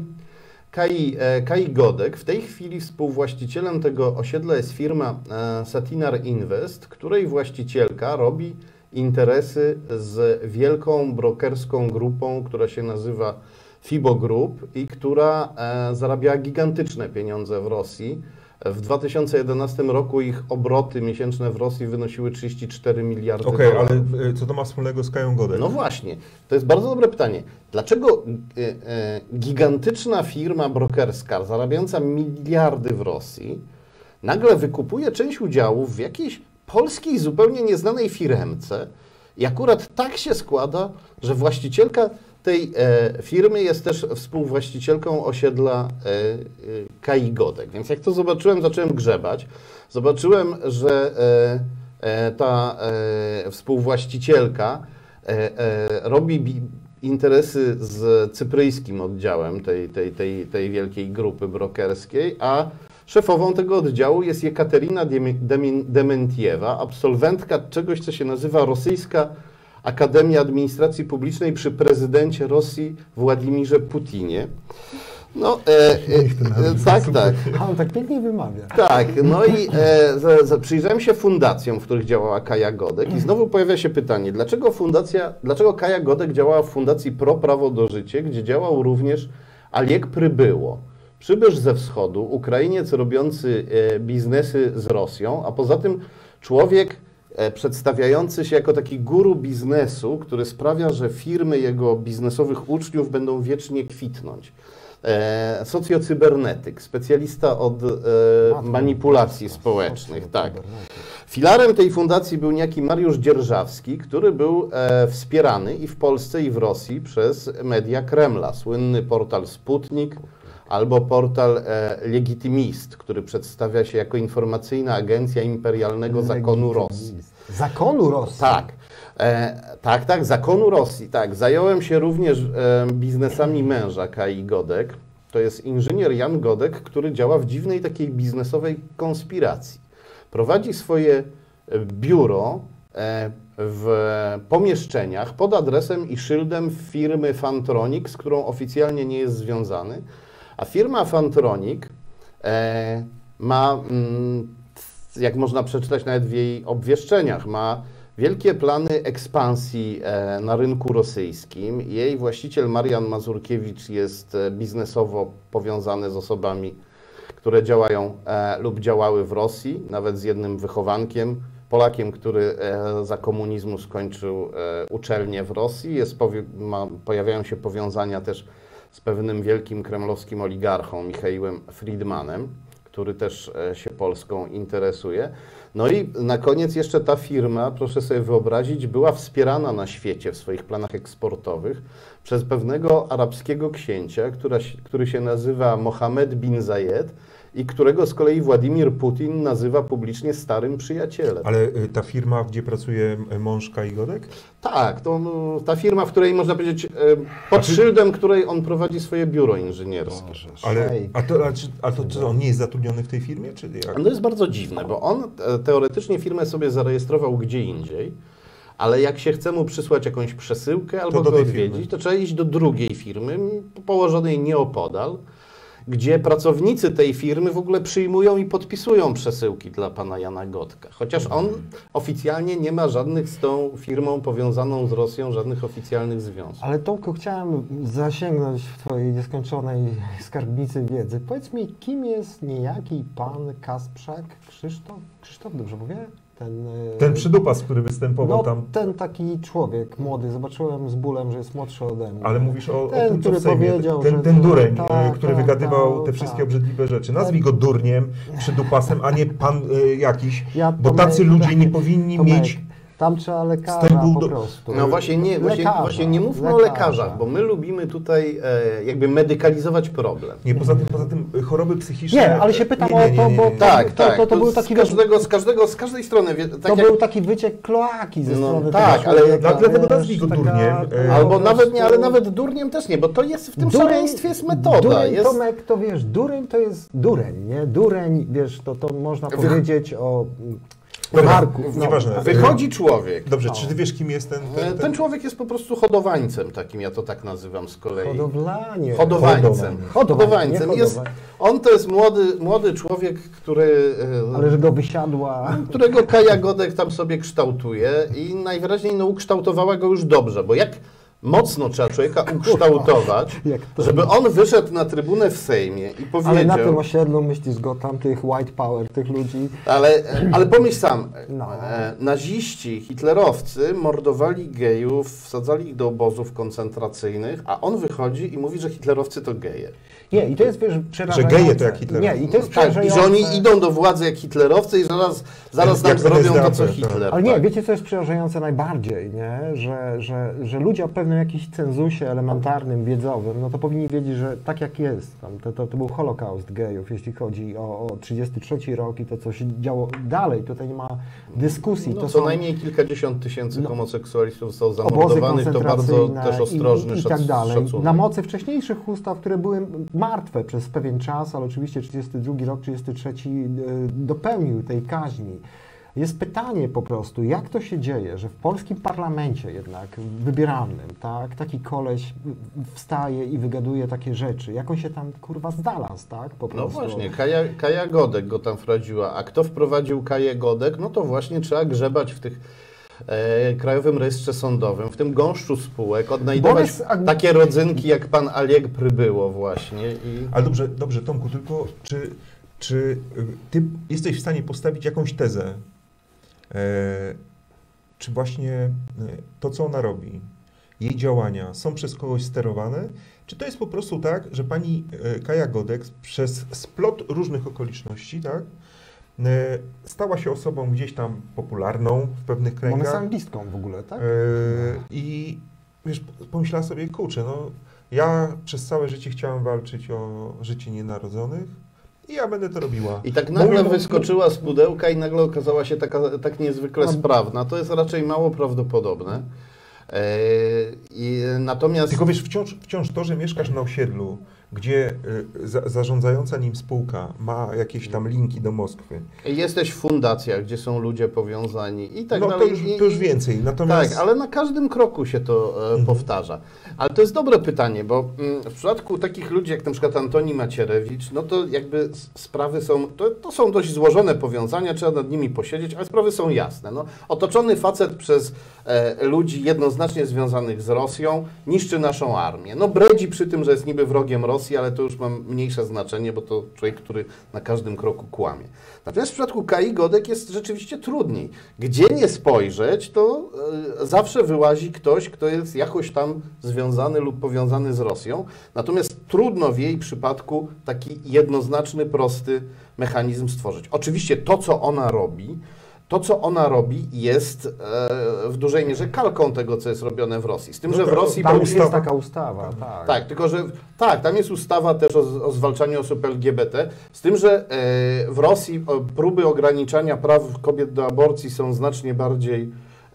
Kai Godek. W tej chwili współwłaścicielem tego osiedla jest firma Satinar Invest, której właścicielka robi interesy z wielką brokerską grupą, która się nazywa FIBO Group i która zarabiała gigantyczne pieniądze w Rosji. W 2011 roku ich obroty miesięczne w Rosji wynosiły 34 miliardy dolarów. Okej, ale co to ma wspólnego z Kają Godek? No właśnie, to jest bardzo dobre pytanie. Dlaczego gigantyczna firma brokerska zarabiająca miliardy w Rosji nagle wykupuje część udziałów w jakiejś polskiej, zupełnie nieznanej firemce i akurat tak się składa, że właścicielka tej firmy jest też współwłaścicielką osiedla Kai Godek. Więc jak to zobaczyłem, zacząłem grzebać. Zobaczyłem, że ta współwłaścicielka robi interesy z cypryjskim oddziałem tej wielkiej grupy brokerskiej, a szefową tego oddziału jest Jekaterina Dementiewa, absolwentka czegoś, co się nazywa Rosyjska Akademia Administracji Publicznej przy prezydencie Rosji Władimirze Putinie. No, tak. A on tak pięknie wymawia. Tak, no i przyjrzałem się fundacjom, w których działała Kaja Godek i znowu pojawia się pytanie, dlaczego Kaja Godek działała w Fundacji Pro Prawo do Życia, gdzie działał również Oleg Przybyło. Przybysz ze wschodu, Ukrainiec robiący biznesy z Rosją, a poza tym człowiek przedstawiający się jako taki guru biznesu, który sprawia, że firmy jego biznesowych uczniów będą wiecznie kwitnąć. Socjocybernetyk, specjalista od manipulacji społecznych. Tak. Filarem tej fundacji był niejaki Mariusz Dzierżawski, który był wspierany i w Polsce, i w Rosji przez media Kremla. Słynny portal Sputnik albo portal Legitymist, który przedstawia się jako informacyjna agencja imperialnego zakonu Rosji. Zakonu Rosji? Tak. Tak, zakonu Rosji. Tak. Zająłem się również biznesami męża Kai Godek. To jest inżynier Jan Godek, który działa w dziwnej takiej biznesowej konspiracji. Prowadzi swoje biuro w pomieszczeniach pod adresem i szyldem firmy Fantronic, z którą oficjalnie nie jest związany. A firma Fantronic ma, jak można przeczytać nawet w jej obwieszczeniach, ma wielkie plany ekspansji na rynku rosyjskim. Jej właściciel Marian Mazurkiewicz jest biznesowo powiązany z osobami, które działają lub działały w Rosji, nawet z jednym wychowankiem, Polakiem, który za komunizmu skończył uczelnię w Rosji. Pojawiają się powiązania też z pewnym wielkim kremlowskim oligarchą Michaiłem Friedmanem, który też się Polską interesuje. No i na koniec jeszcze ta firma, proszę sobie wyobrazić, była wspierana na świecie w swoich planach eksportowych przez pewnego arabskiego księcia, który się nazywa Mohammed bin Zayed i którego z kolei Władimir Putin nazywa publicznie starym przyjacielem. Ale ta firma, gdzie pracuje mąż Kai Godek? Tak, to ta firma, w której można powiedzieć, pod szyldem której on prowadzi swoje biuro inżynierskie. Ale, a to co, on nie jest zatrudniony w tej firmie? Czy jak? To jest bardzo dziwne, bo on teoretycznie firmę sobie zarejestrował gdzie indziej, ale jak się chce mu przysłać jakąś przesyłkę albo go odwiedzić, to trzeba iść do drugiej firmy, położonej nieopodal, gdzie pracownicy tej firmy w ogóle przyjmują i podpisują przesyłki dla pana Jana Godka. Chociaż on oficjalnie nie ma żadnych z tą firmą powiązaną z Rosją, żadnych oficjalnych związków. Ale Tomku, chciałem zasięgnąć w twojej nieskończonej skarbnicy wiedzy. Powiedz mi, kim jest niejaki pan Kasprzak? Krzysztof, dobrze mówię? Ten przydupas, który występował tam. Ten taki człowiek młody, zobaczyłem z bólem, że jest młodszy ode mnie. Ale mówisz o ten, tym, co który w Sejmie. powiedział, Ten dureń, który tak, wygadywał te wszystkie obrzydliwe rzeczy. Nazwij go durniem, przydupasem, a nie pan jakiś, bo tacy ludzie nie powinni mieć... Tam trzeba lekarza po prostu. No właśnie nie mówmy o lekarzach, bo my lubimy tutaj jakby medykalizować problem. Nie, poza tym choroby psychiczne... Nie, ale się pytam o to, bo to był taki... Z każdej strony... To był taki wyciek kloaki ze strony tak, ale dlatego nazwij go durniem. Albo nawet nie, ale nawet durniem też nie, bo to jest w tym szaleństwie jest metoda. Dureń, Tomek, to wiesz, dureń to jest dureń, nie? Dureń, wiesz, to można powiedzieć o... Nieważne. Wychodzi człowiek. Dobrze, czy ty wiesz, kim jest ten człowiek jest po prostu hodowańcem takim, ja to tak nazywam z kolei. Hodowańcem. On to jest młody człowiek, który... Ale że go wysiadła... Którego Kaja Godek tam sobie kształtuje i najwyraźniej ukształtowała go już dobrze, bo jak mocno trzeba człowieka ukształtować, żeby on wyszedł na trybunę w Sejmie i powiedział... Ale na tym osiedlu myślisz go tam, tych white power, tych ludzi... Ale pomyśl sam, naziści, hitlerowcy mordowali gejów, wsadzali ich do obozów koncentracyjnych, a on wychodzi i mówi, że hitlerowcy to geje. Nie, i to jest, wiesz, przerażające. Że geje to jak hitlerowcy. Nie, i to jest przerażające. I że oni idą do władzy jak hitlerowcy i zaraz nam zrobią to, co Hitler. Ale nie, wiecie, co jest przerażające najbardziej, nie? Że ludzie o pewnym jakimś cenzusie elementarnym, wiedzowym, no to powinni wiedzieć, że tak jak jest, tam, to był Holokaust gejów, jeśli chodzi o 1933 rok i to, co się działo dalej, tutaj nie ma dyskusji. To co najmniej kilkadziesiąt tysięcy homoseksualistów zostało zamordowanych, to bardzo też ostrożny i tak dalej. szacunek. Na mocy wcześniejszych ustaw, które były martwe przez pewien czas, ale oczywiście 1932 rok, 1933 dopełnił tej kaźni. Jest pytanie po prostu, jak to się dzieje, że w polskim parlamencie jednak wybieranym, tak, taki koleś wstaje i wygaduje takie rzeczy. Jak on się tam, kurwa, znalazł, tak, po prostu. No właśnie, Kaja Godek go tam wprowadziła, a kto wprowadził Kaję Godek, no to właśnie trzeba grzebać w tych Krajowym Rejestrze Sądowym, w tym gąszczu spółek, odnajdować takie rodzynki, jak pan Alieg Przybyło właśnie. Ale dobrze, Tomku, tylko czy ty jesteś w stanie postawić jakąś tezę, czy właśnie to, co ona robi, jej działania są przez kogoś sterowane, czy to jest po prostu tak, że pani Kaja Godek przez splot różnych okoliczności, tak, stała się osobą gdzieś tam popularną w pewnych kręgach. Ona jest anglistką w ogóle, tak? I wiesz, pomyślała sobie, kurczę, no ja przez całe życie chciałam walczyć o życie nienarodzonych i ja będę to robiła. I tak nagle wyskoczyła z pudełka i nagle okazała się tak niezwykle sprawna. To jest raczej mało prawdopodobne. Natomiast... Tylko wiesz, wciąż to, że mieszkasz na osiedlu, gdzie zarządzająca nim spółka ma jakieś tam linki do Moskwy. Jesteś w fundacjach, gdzie są ludzie powiązani i tak no, dalej. To już więcej. Natomiast... Tak, ale na każdym kroku się to powtarza. Ale to jest dobre pytanie, bo w przypadku takich ludzi jak na przykład Antoni Macierewicz, no to jakby sprawy są, to są dość złożone powiązania, trzeba nad nimi posiedzieć, ale sprawy są jasne. No, otoczony facet przez ludzi jednoznacznie związanych z Rosją niszczy naszą armię. No bredzi przy tym, że jest niby wrogiem Rosji, ale to już ma mniejsze znaczenie, bo to człowiek, który na każdym kroku kłamie. Natomiast w przypadku Kai Godek jest rzeczywiście trudniej. Gdzie nie spojrzeć, to zawsze wyłazi ktoś, kto jest jakoś tam związany lub powiązany z Rosją. Natomiast trudno w jej przypadku taki jednoznaczny, prosty mechanizm stworzyć. Oczywiście to, co ona robi, to, co ona robi, jest w dużej mierze kalką tego, co jest robione w Rosji. Z tym, że w Rosji... Tam już jest taka ustawa. Tak, tylko że tam jest ustawa też o zwalczaniu osób LGBT, z tym, że w Rosji próby ograniczania praw kobiet do aborcji są znacznie bardziej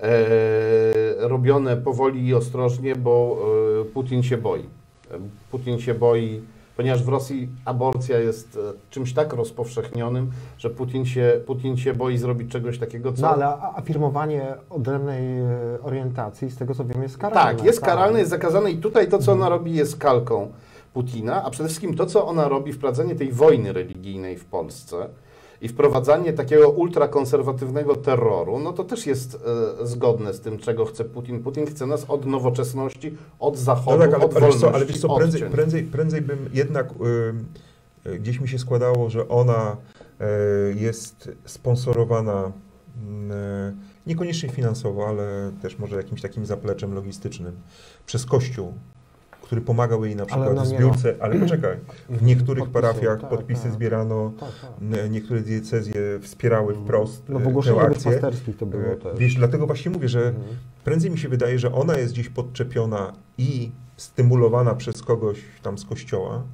robione powoli i ostrożnie, bo Putin się boi. Putin się boi, ponieważ w Rosji aborcja jest czymś tak rozpowszechnionym, że Putin się boi zrobić czegoś takiego, co... No ale afirmowanie odrębnej orientacji, z tego co wiem, jest karalne. Tak, jest karalne, jest zakazane i tutaj to, co ona robi, jest kalką Putina, a przede wszystkim to, co ona robi, wprowadzenie tej wojny religijnej w Polsce i wprowadzanie takiego ultrakonserwatywnego terroru, no to też jest zgodne z tym, czego chce Putin. Putin chce nas od nowoczesności, od zachodu, no tak, od wolności, ale wiesz co, prędzej bym jednak gdzieś mi się składało, że ona jest sponsorowana niekoniecznie finansowo, ale też może jakimś takim zapleczem logistycznym przez Kościół, który pomagał jej na przykład w zbiórce, ale poczekaj, w niektórych parafiach podpisy zbierano, niektóre diecezje wspierały wprost w ogłoszeniach tę akcję. pasterskich to było też. Wiesz, dlatego właśnie mówię, że prędzej mi się wydaje, że ona jest gdzieś podczepiona i stymulowana przez kogoś tam z kościoła,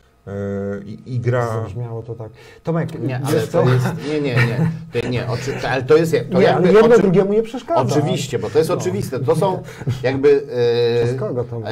i gra... Zabrzmiało to tak. Tomek, nie, ale to jest... Nie, ale to jest... To nie, ale jedno drugiemu nie przeszkadza. Oczywiście, bo to jest oczywiste. To są jakby... Przez kogo to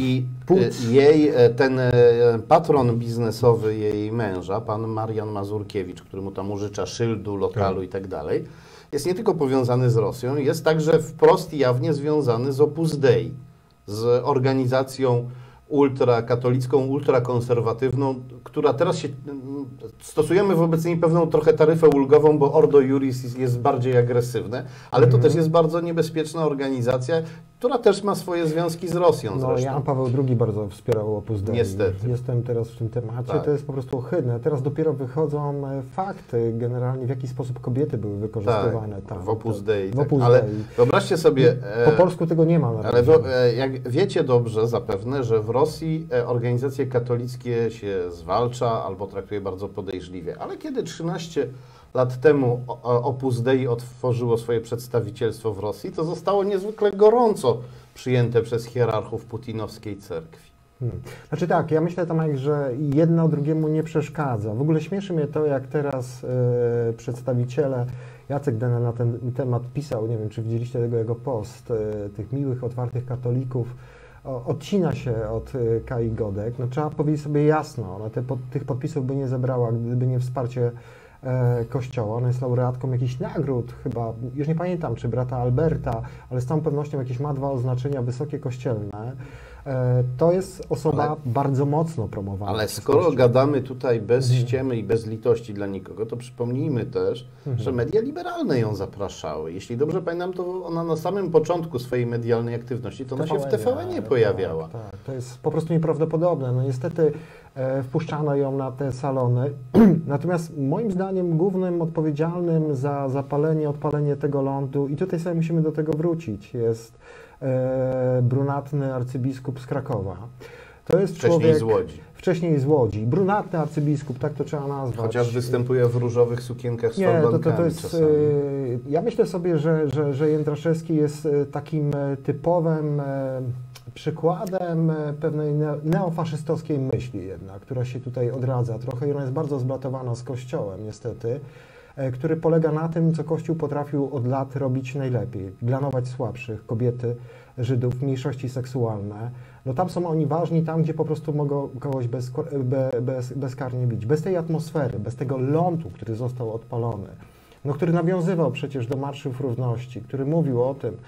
jej, ten patron biznesowy jej męża, pan Marian Mazurkiewicz, który mu tam użycza szyldu, lokalu i tak dalej, jest nie tylko powiązany z Rosją, jest także wprost i jawnie związany z Opus Dei, z organizacją ultrakatolicką, ultrakonserwatywną, która teraz się... Stosujemy wobec niej pewną trochę taryfę ulgową, bo Ordo Iuris jest bardziej agresywne, ale to też jest bardzo niebezpieczna organizacja, która też ma swoje związki z Rosją zresztą. Jan Paweł II bardzo wspierał Opus Dei. Niestety. Jestem teraz w tym temacie, Tak. To jest po prostu ohydne. Teraz dopiero wychodzą fakty generalnie, w jaki sposób kobiety były wykorzystywane tam. W Opus Dei. W Opus Ale Dei. wyobrażcie sobie... Po polsku tego nie ma na razie. Ale jak wiecie dobrze zapewne, że w Rosji organizacje katolickie się zwalcza albo traktuje bardzo podejrzliwie. Ale kiedy 13 lat temu Opus Dei otworzyło swoje przedstawicielstwo w Rosji, to zostało niezwykle gorąco przyjęte przez hierarchów putinowskiej cerkwi. Znaczy tak, ja myślę, Tomek, że jedno drugiemu nie przeszkadza. W ogóle śmieszy mnie to, jak teraz przedstawiciele, Jacek Denel na ten temat pisał, nie wiem, czy widzieliście tego jego post, tych miłych, otwartych katolików, odcina się od Kai Godek. No, trzeba powiedzieć sobie jasno, ona tych podpisów by nie zebrała, gdyby nie wsparcie Kościoła. Ona jest laureatką jakichś nagród chyba, już nie pamiętam, czy brata Alberta, ale z całą pewnością jakieś ma 2 oznaczenia wysokie kościelne. To jest osoba bardzo mocno promowana. Ale skoro gadamy tutaj bez ściemy i bez litości dla nikogo, to przypomnijmy też, że media liberalne ją zapraszały. Jeśli dobrze pamiętam, to ona na samym początku swojej medialnej aktywności, to ona się w TVN-ie pojawiała. Tak, to jest po prostu nieprawdopodobne. No niestety wpuszczano ją na te salony. Natomiast moim zdaniem głównym odpowiedzialnym za zapalenie, odpalenie tego lądu, i tutaj sobie musimy do tego wrócić, jest brunatny arcybiskup z Krakowa. To jest Wcześniej z Łodzi. Wcześniej z Łodzi. Brunatny arcybiskup, tak to trzeba nazwać. Chociaż występuje w różowych sukienkach z Nie, falbankami to jest... czasami. Ja myślę sobie, że Jędraszewski jest takim typowym przykładem pewnej neofaszystowskiej myśli jednak, która się tutaj odradza trochę i ona jest bardzo zblatowana z Kościołem niestety, który polega na tym, co Kościół potrafił od lat robić najlepiej. Glanować słabszych, kobiety, Żydów, mniejszości seksualne. No tam są oni ważni, tam gdzie po prostu mogą kogoś bezkarnie bić. Bez tej atmosfery, bez tego lądu, który został odpalony, no, który nawiązywał przecież do Marszów Równości, który mówił o tym,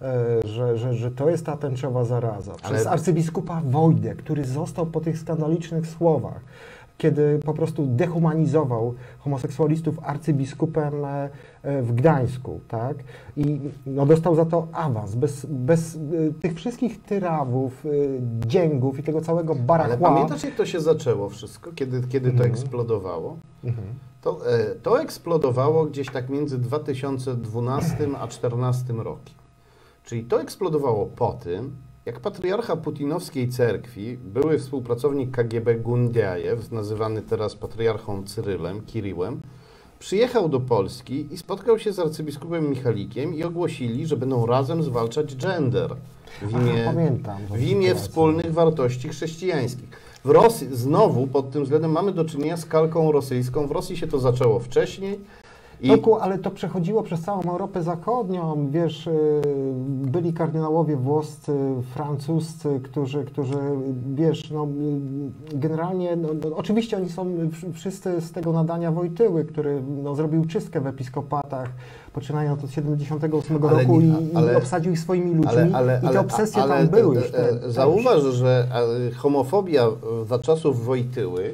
że to jest ta tęczowa zaraza. Przez arcybiskupa Wojdę, który został po tych skandalicznych słowach, kiedy po prostu dehumanizował homoseksualistów arcybiskupem w Gdańsku, tak? I no, dostał za to awans. Bez tych wszystkich tyrawów, dzięgów i tego całego barachła. Ale pamiętasz, jak to się zaczęło wszystko, kiedy to eksplodowało? To eksplodowało gdzieś tak między 2012 a 2014 rokiem. Czyli to eksplodowało po tym, jak patriarcha putinowskiej cerkwi, były współpracownik KGB Gundiajew, nazywany teraz patriarchą Kiryłem, przyjechał do Polski i spotkał się z arcybiskupem Michalikiem i ogłosili, że będą razem zwalczać gender w imię wspólnych wartości chrześcijańskich. W Rosji znowu pod tym względem mamy do czynienia z kalką rosyjską. W Rosji się to zaczęło wcześniej. Ale to przechodziło przez całą Europę Zachodnią, wiesz, byli kardynałowie włoscy, francuscy, którzy wiesz, no, generalnie, no, oczywiście oni są wszyscy z tego nadania Wojtyły, który no, zrobił czystkę w episkopatach, poczynając od 78 roku i obsadził ich swoimi ludźmi i te obsesje tam były już. Zauważ, że homofobia za czasów Wojtyły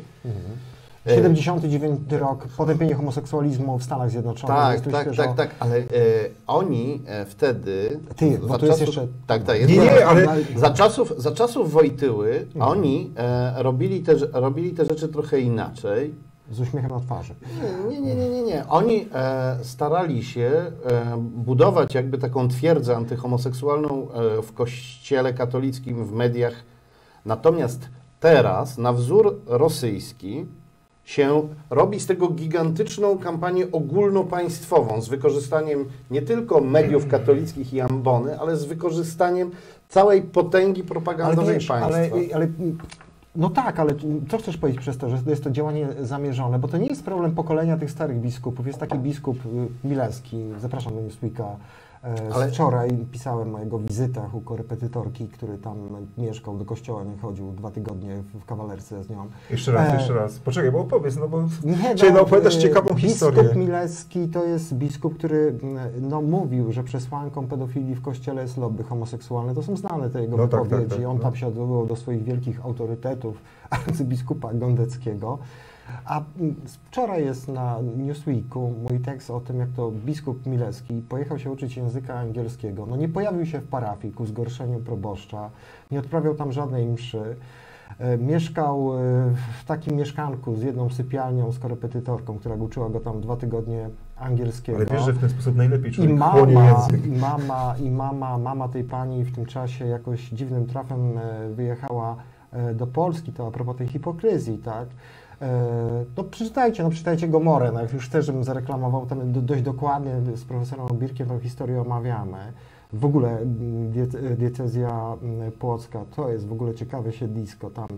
79 rok, potępienie homoseksualizmu w Stanach Zjednoczonych. Tak, ale oni wtedy... bo to jest jeszcze... Za czasów Wojtyły oni robili te rzeczy trochę inaczej. Z uśmiechem na twarzy. Nie. Oni starali się budować jakby taką twierdzę antyhomoseksualną w kościele katolickim, w mediach. Natomiast teraz, na wzór rosyjski, się robi z tego gigantyczną kampanię ogólnopaństwową z wykorzystaniem nie tylko mediów katolickich i ambony, ale z wykorzystaniem całej potęgi propagandowej państwa. No tak, ale co chcesz powiedzieć przez to, że jest to działanie zamierzone? Bo to nie jest problem pokolenia tych starych biskupów. Jest taki biskup Milewski, zapraszam do Newsweeka. Wczoraj pisałem o jego wizytach u korepetytorki, który tam mieszkał, do kościoła nie chodził 2 tygodnie w kawalerce z nią. Jeszcze raz. Poczekaj, bo opowiedz, no bo opowiadasz ciekawą historię. Biskup Milewski to jest biskup, który no, mówił, że przesłanką pedofilii w kościele jest lobby homoseksualne. To są znane te jego wypowiedzi. Tak, on tam się odwoływał do swoich wielkich autorytetów, arcybiskupa Gondeckiego. A wczoraj jest na Newsweeku mój tekst o tym, jak to biskup Milewski pojechał się uczyć języka angielskiego. No nie pojawił się w parafii ku zgorszeniu proboszcza, nie odprawiał tam żadnej mszy. Mieszkał w takim mieszkanku z jedną sypialnią, z korepetytorką, która uczyła go tam 2 tygodnie angielskiego. Ale wiesz, że w ten sposób najlepiej człowiek chłonie język. Mama tej pani w tym czasie jakoś dziwnym trafem wyjechała do Polski, to a propos tej hipokryzji, tak? No przeczytajcie Gomorę, no jak już też bym zareklamował, tam dość dokładnie z profesorem Obirkiem tą historię omawiamy. W ogóle diecezja płocka to jest w ogóle ciekawe siedlisko. Tam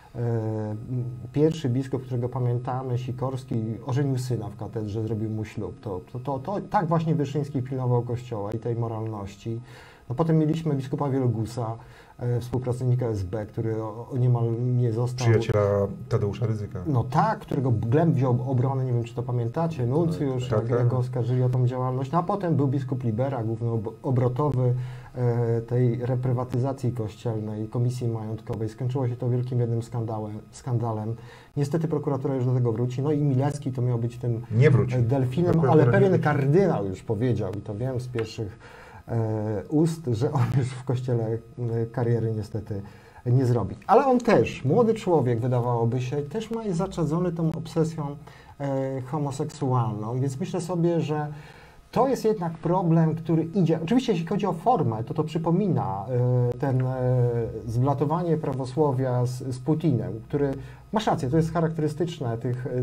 pierwszy biskup, którego pamiętamy, Sikorski, ożenił syna w katedrze, zrobił mu ślub. To tak właśnie Wyszyński pilnował Kościoła i tej moralności. No potem mieliśmy biskupa Wielogusa, współpracownika SB, który niemal nie został... Przyjaciela Tadeusza Rydzyka. No tak, którego Glem wziął obronę, nie wiem czy to pamiętacie, nuncjusz, jak go oskarżyli o tą działalność. No a potem był biskup Libera, główny obrotowy tej reprywatyzacji kościelnej, komisji majątkowej. Skończyło się to wielkim jednym skandalem. Niestety prokuratura już do tego wróci. No i Milewski to miał być tym delfinem, ale pewien kardynał już powiedział, i to wiem z pierwszych ust, że on już w kościele kariery niestety nie zrobi. Ale on też, młody człowiek wydawałoby się, też jest zaczadzony tą obsesją homoseksualną, więc myślę sobie, że to jest jednak problem, który idzie. Oczywiście jeśli chodzi o formę, to przypomina ten zblatowanie prawosławia z Putinem, który, masz rację, to jest charakterystyczne,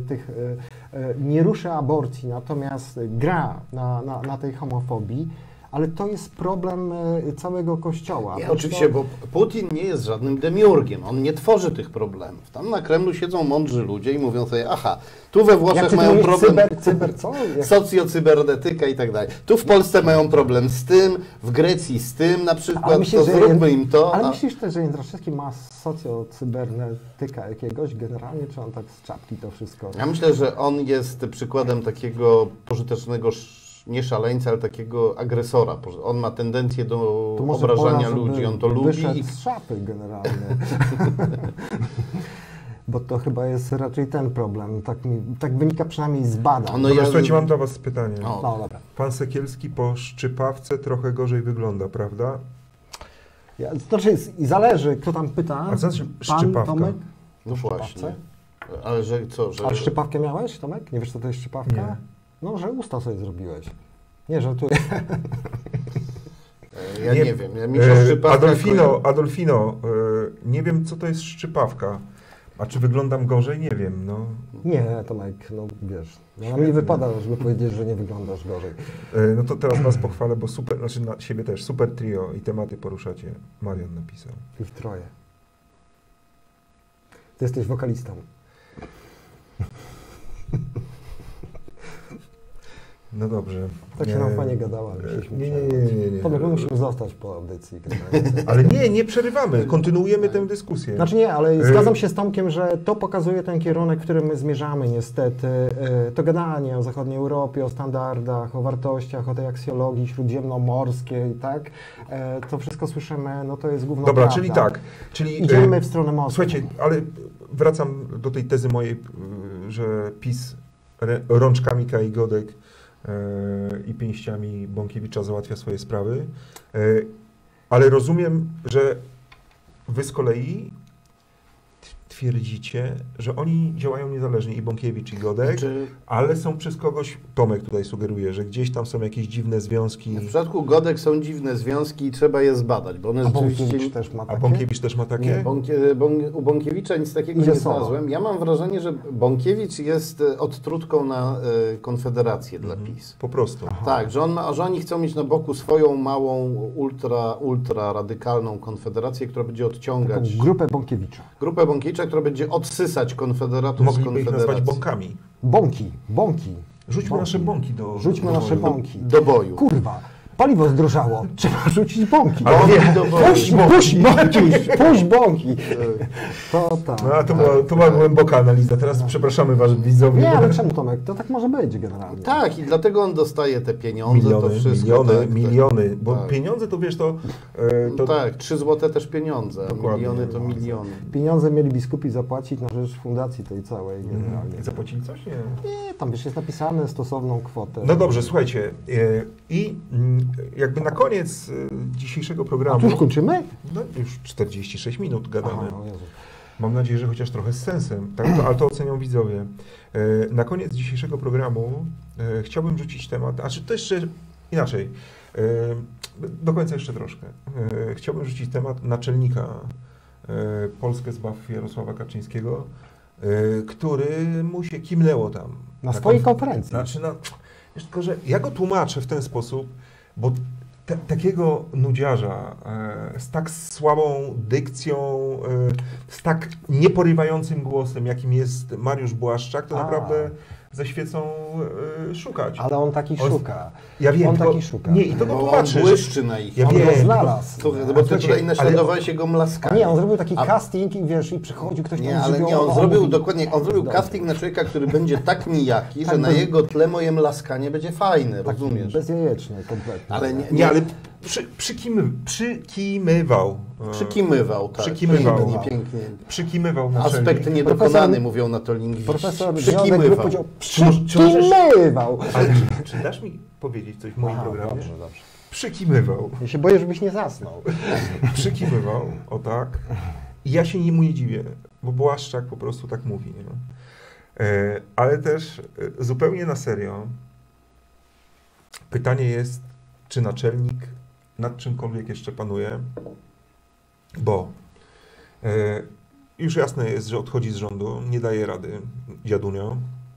nie rusza aborcji, natomiast gra na tej homofobii. Ale to jest problem całego Kościoła. Nie, oczywiście, bo Putin nie jest żadnym demiurgiem. On nie tworzy tych problemów. Tam na Kremlu siedzą mądrzy ludzie i mówią sobie, aha, tu we Włoszech mają problem socjocybernetyka i tak dalej. Tu w Polsce mają problem z tym, w Grecji z tym na przykład, myślisz, to zróbmy im to. Ale myślisz też, że Jędraszewski ma socjocybernetyka jakiegoś generalnie, czy on tak z czapki to wszystko? Ja myślę, że on jest przykładem takiego pożytecznego nie szaleńca, ale takiego agresora. On ma tendencję do obrażania ludzi, on to lubi. Z szafy generalnie. Bo to chyba jest raczej ten problem. Tak wynika przynajmniej z badań. No słuchajcie, mam do Was pytanie. No, dobra. Pan Sekielski po szczypawce trochę gorzej wygląda, prawda? Znaczy, zależy, kto tam pyta. A co znaczy szczypawka? Tomek? No właśnie. Ale że co? Ale szczypawkę miałeś, Tomek? Nie wiesz, co to jest szczypawka? Nie. No, że usta sobie zrobiłeś. Nie, żartuję. Ja nie wiem. Adolfino, nie wiem, co to jest szczypawka. A czy wyglądam gorzej? Nie wiem, no. Nie, Tomek, no wiesz, nam nie wypada, żeby powiedzieć, że nie wyglądasz gorzej. No to teraz was pochwalę, bo super, znaczy na siebie też, super trio i tematy poruszacie. Marian napisał. Ich troje. Ty jesteś wokalistą. No dobrze. Tak się nam fajnie gadało, ale się śmiejemy. Nie. Tomek, my musimy zostać po audycji. Ale nie przerywamy, kontynuujemy tę dyskusję. Znaczy nie, ale zgadzam się z Tomkiem, że to pokazuje ten kierunek, w którym my zmierzamy niestety. To gadanie o zachodniej Europie, o standardach, o wartościach, o tej aksjologii śródziemnomorskiej, tak? To wszystko słyszymy, no to jest główna Dobra, prawda. czyli tak. Czyli, idziemy w stronę Moskwy. Słuchajcie, ale wracam do tej tezy mojej, że PiS rączkami Kai Godek i pięściami Bąkiewicza załatwia swoje sprawy, ale rozumiem, że wy z kolei twierdzicie, że oni działają niezależnie, i Bąkiewicz, i Godek, ale są przez kogoś, Tomek tutaj sugeruje, że gdzieś tam są jakieś dziwne związki. W przypadku Godek są dziwne związki i trzeba je zbadać, bo one rzeczywiście... też ma A takie? Bąkiewicz też ma takie? Nie, u Bąkiewicza nic takiego nie znalazłem. Ja mam wrażenie, że Bąkiewicz jest odtrutką na Konfederację dla PiS. Po prostu. Aha. Tak, że oni chcą mieć na boku swoją małą, ultra radykalną Konfederację, która będzie odciągać... Taką grupę Bąkiewicza. Grupę Bąkiewicza, która będzie odsysać konfederatów z Mogliby ich Konfederacji. nazwać bąkami. Bąki. Rzućmy nasze bąki do... Rzućmy nasze bąki. Do boju. Kurwa, paliwo zdrożało, trzeba rzucić bąki. Ale nie, do boju. Puść bąki. To tak. No, a to była głęboka analiza. Teraz przepraszamy was widzowie. Nie, ale czemu, Tomek? To tak może być generalnie. Tak, i dlatego on dostaje te pieniądze, to wszystko. Miliony, bo tak. pieniądze to wiesz, to Tak, 3 złote też pieniądze, a Dokładnie. miliony to miliony. Pieniądze mieli biskupi zapłacić na rzecz fundacji tej całej generalnie. Zapłacili coś? Nie. Nie, tam wiesz, jest napisane stosowną kwotę. No dobrze, słuchajcie. I jakby na koniec dzisiejszego A programu... tu już kończymy? No już 46 minut gadamy. Aha, o Jezu. Mam nadzieję, że chociaż trochę z sensem, tak, ale to ocenią widzowie. Na koniec dzisiejszego programu chciałbym rzucić temat, a czy to jeszcze inaczej, do końca jeszcze troszkę. Chciałbym rzucić temat naczelnika Polskę Zbaw Jarosława Kaczyńskiego, który mu się kimnęło tam. Na swojej konferencji. Znaczy, wiesz, tylko, że ja go tłumaczę w ten sposób, bo takiego nudziarza z tak słabą dykcją, z tak nieporywającym głosem, jakim jest Mariusz Błaszczak, to naprawdę ze świecą szukać. Ale on taki szuka. Ja wiem, on taki szuka. Nie, i to go Bo on tłumaczy. błyszczy na ich. Ja On wiem, go znalazł. Bo ty tutaj naśladowałeś jego A mlaskanie. nie, on zrobił taki casting i wiesz, i przychodził ktoś tam Nie, ale nie, on zrobił casting na człowieka, który będzie tak nijaki, że na jego tle moje mlaskanie będzie fajne, rozumiesz? Bezjajecznie, kompletnie. Ale Nie, ale przykimywał. Przykimywał, tak. Przykimywał. Pięknie. Przykimywał naczelnik. Aspekt niedokonany, mówią na to lingwiści. Profesor Przykimywał. powiedział, Czy możesz- przykimywał. Ale czy dasz mi powiedzieć coś w moim programie? Dobrze. Przykimywał. Ja się boję, żebyś nie zasnął. Przykimywał, o tak. I ja się mu nie dziwię, bo Błaszczak po prostu tak mówi. Nie? Ale też zupełnie na serio pytanie jest, czy naczelnik nad czymkolwiek jeszcze panuje, bo już jasne jest, że odchodzi z rządu, nie daje rady dziadunio.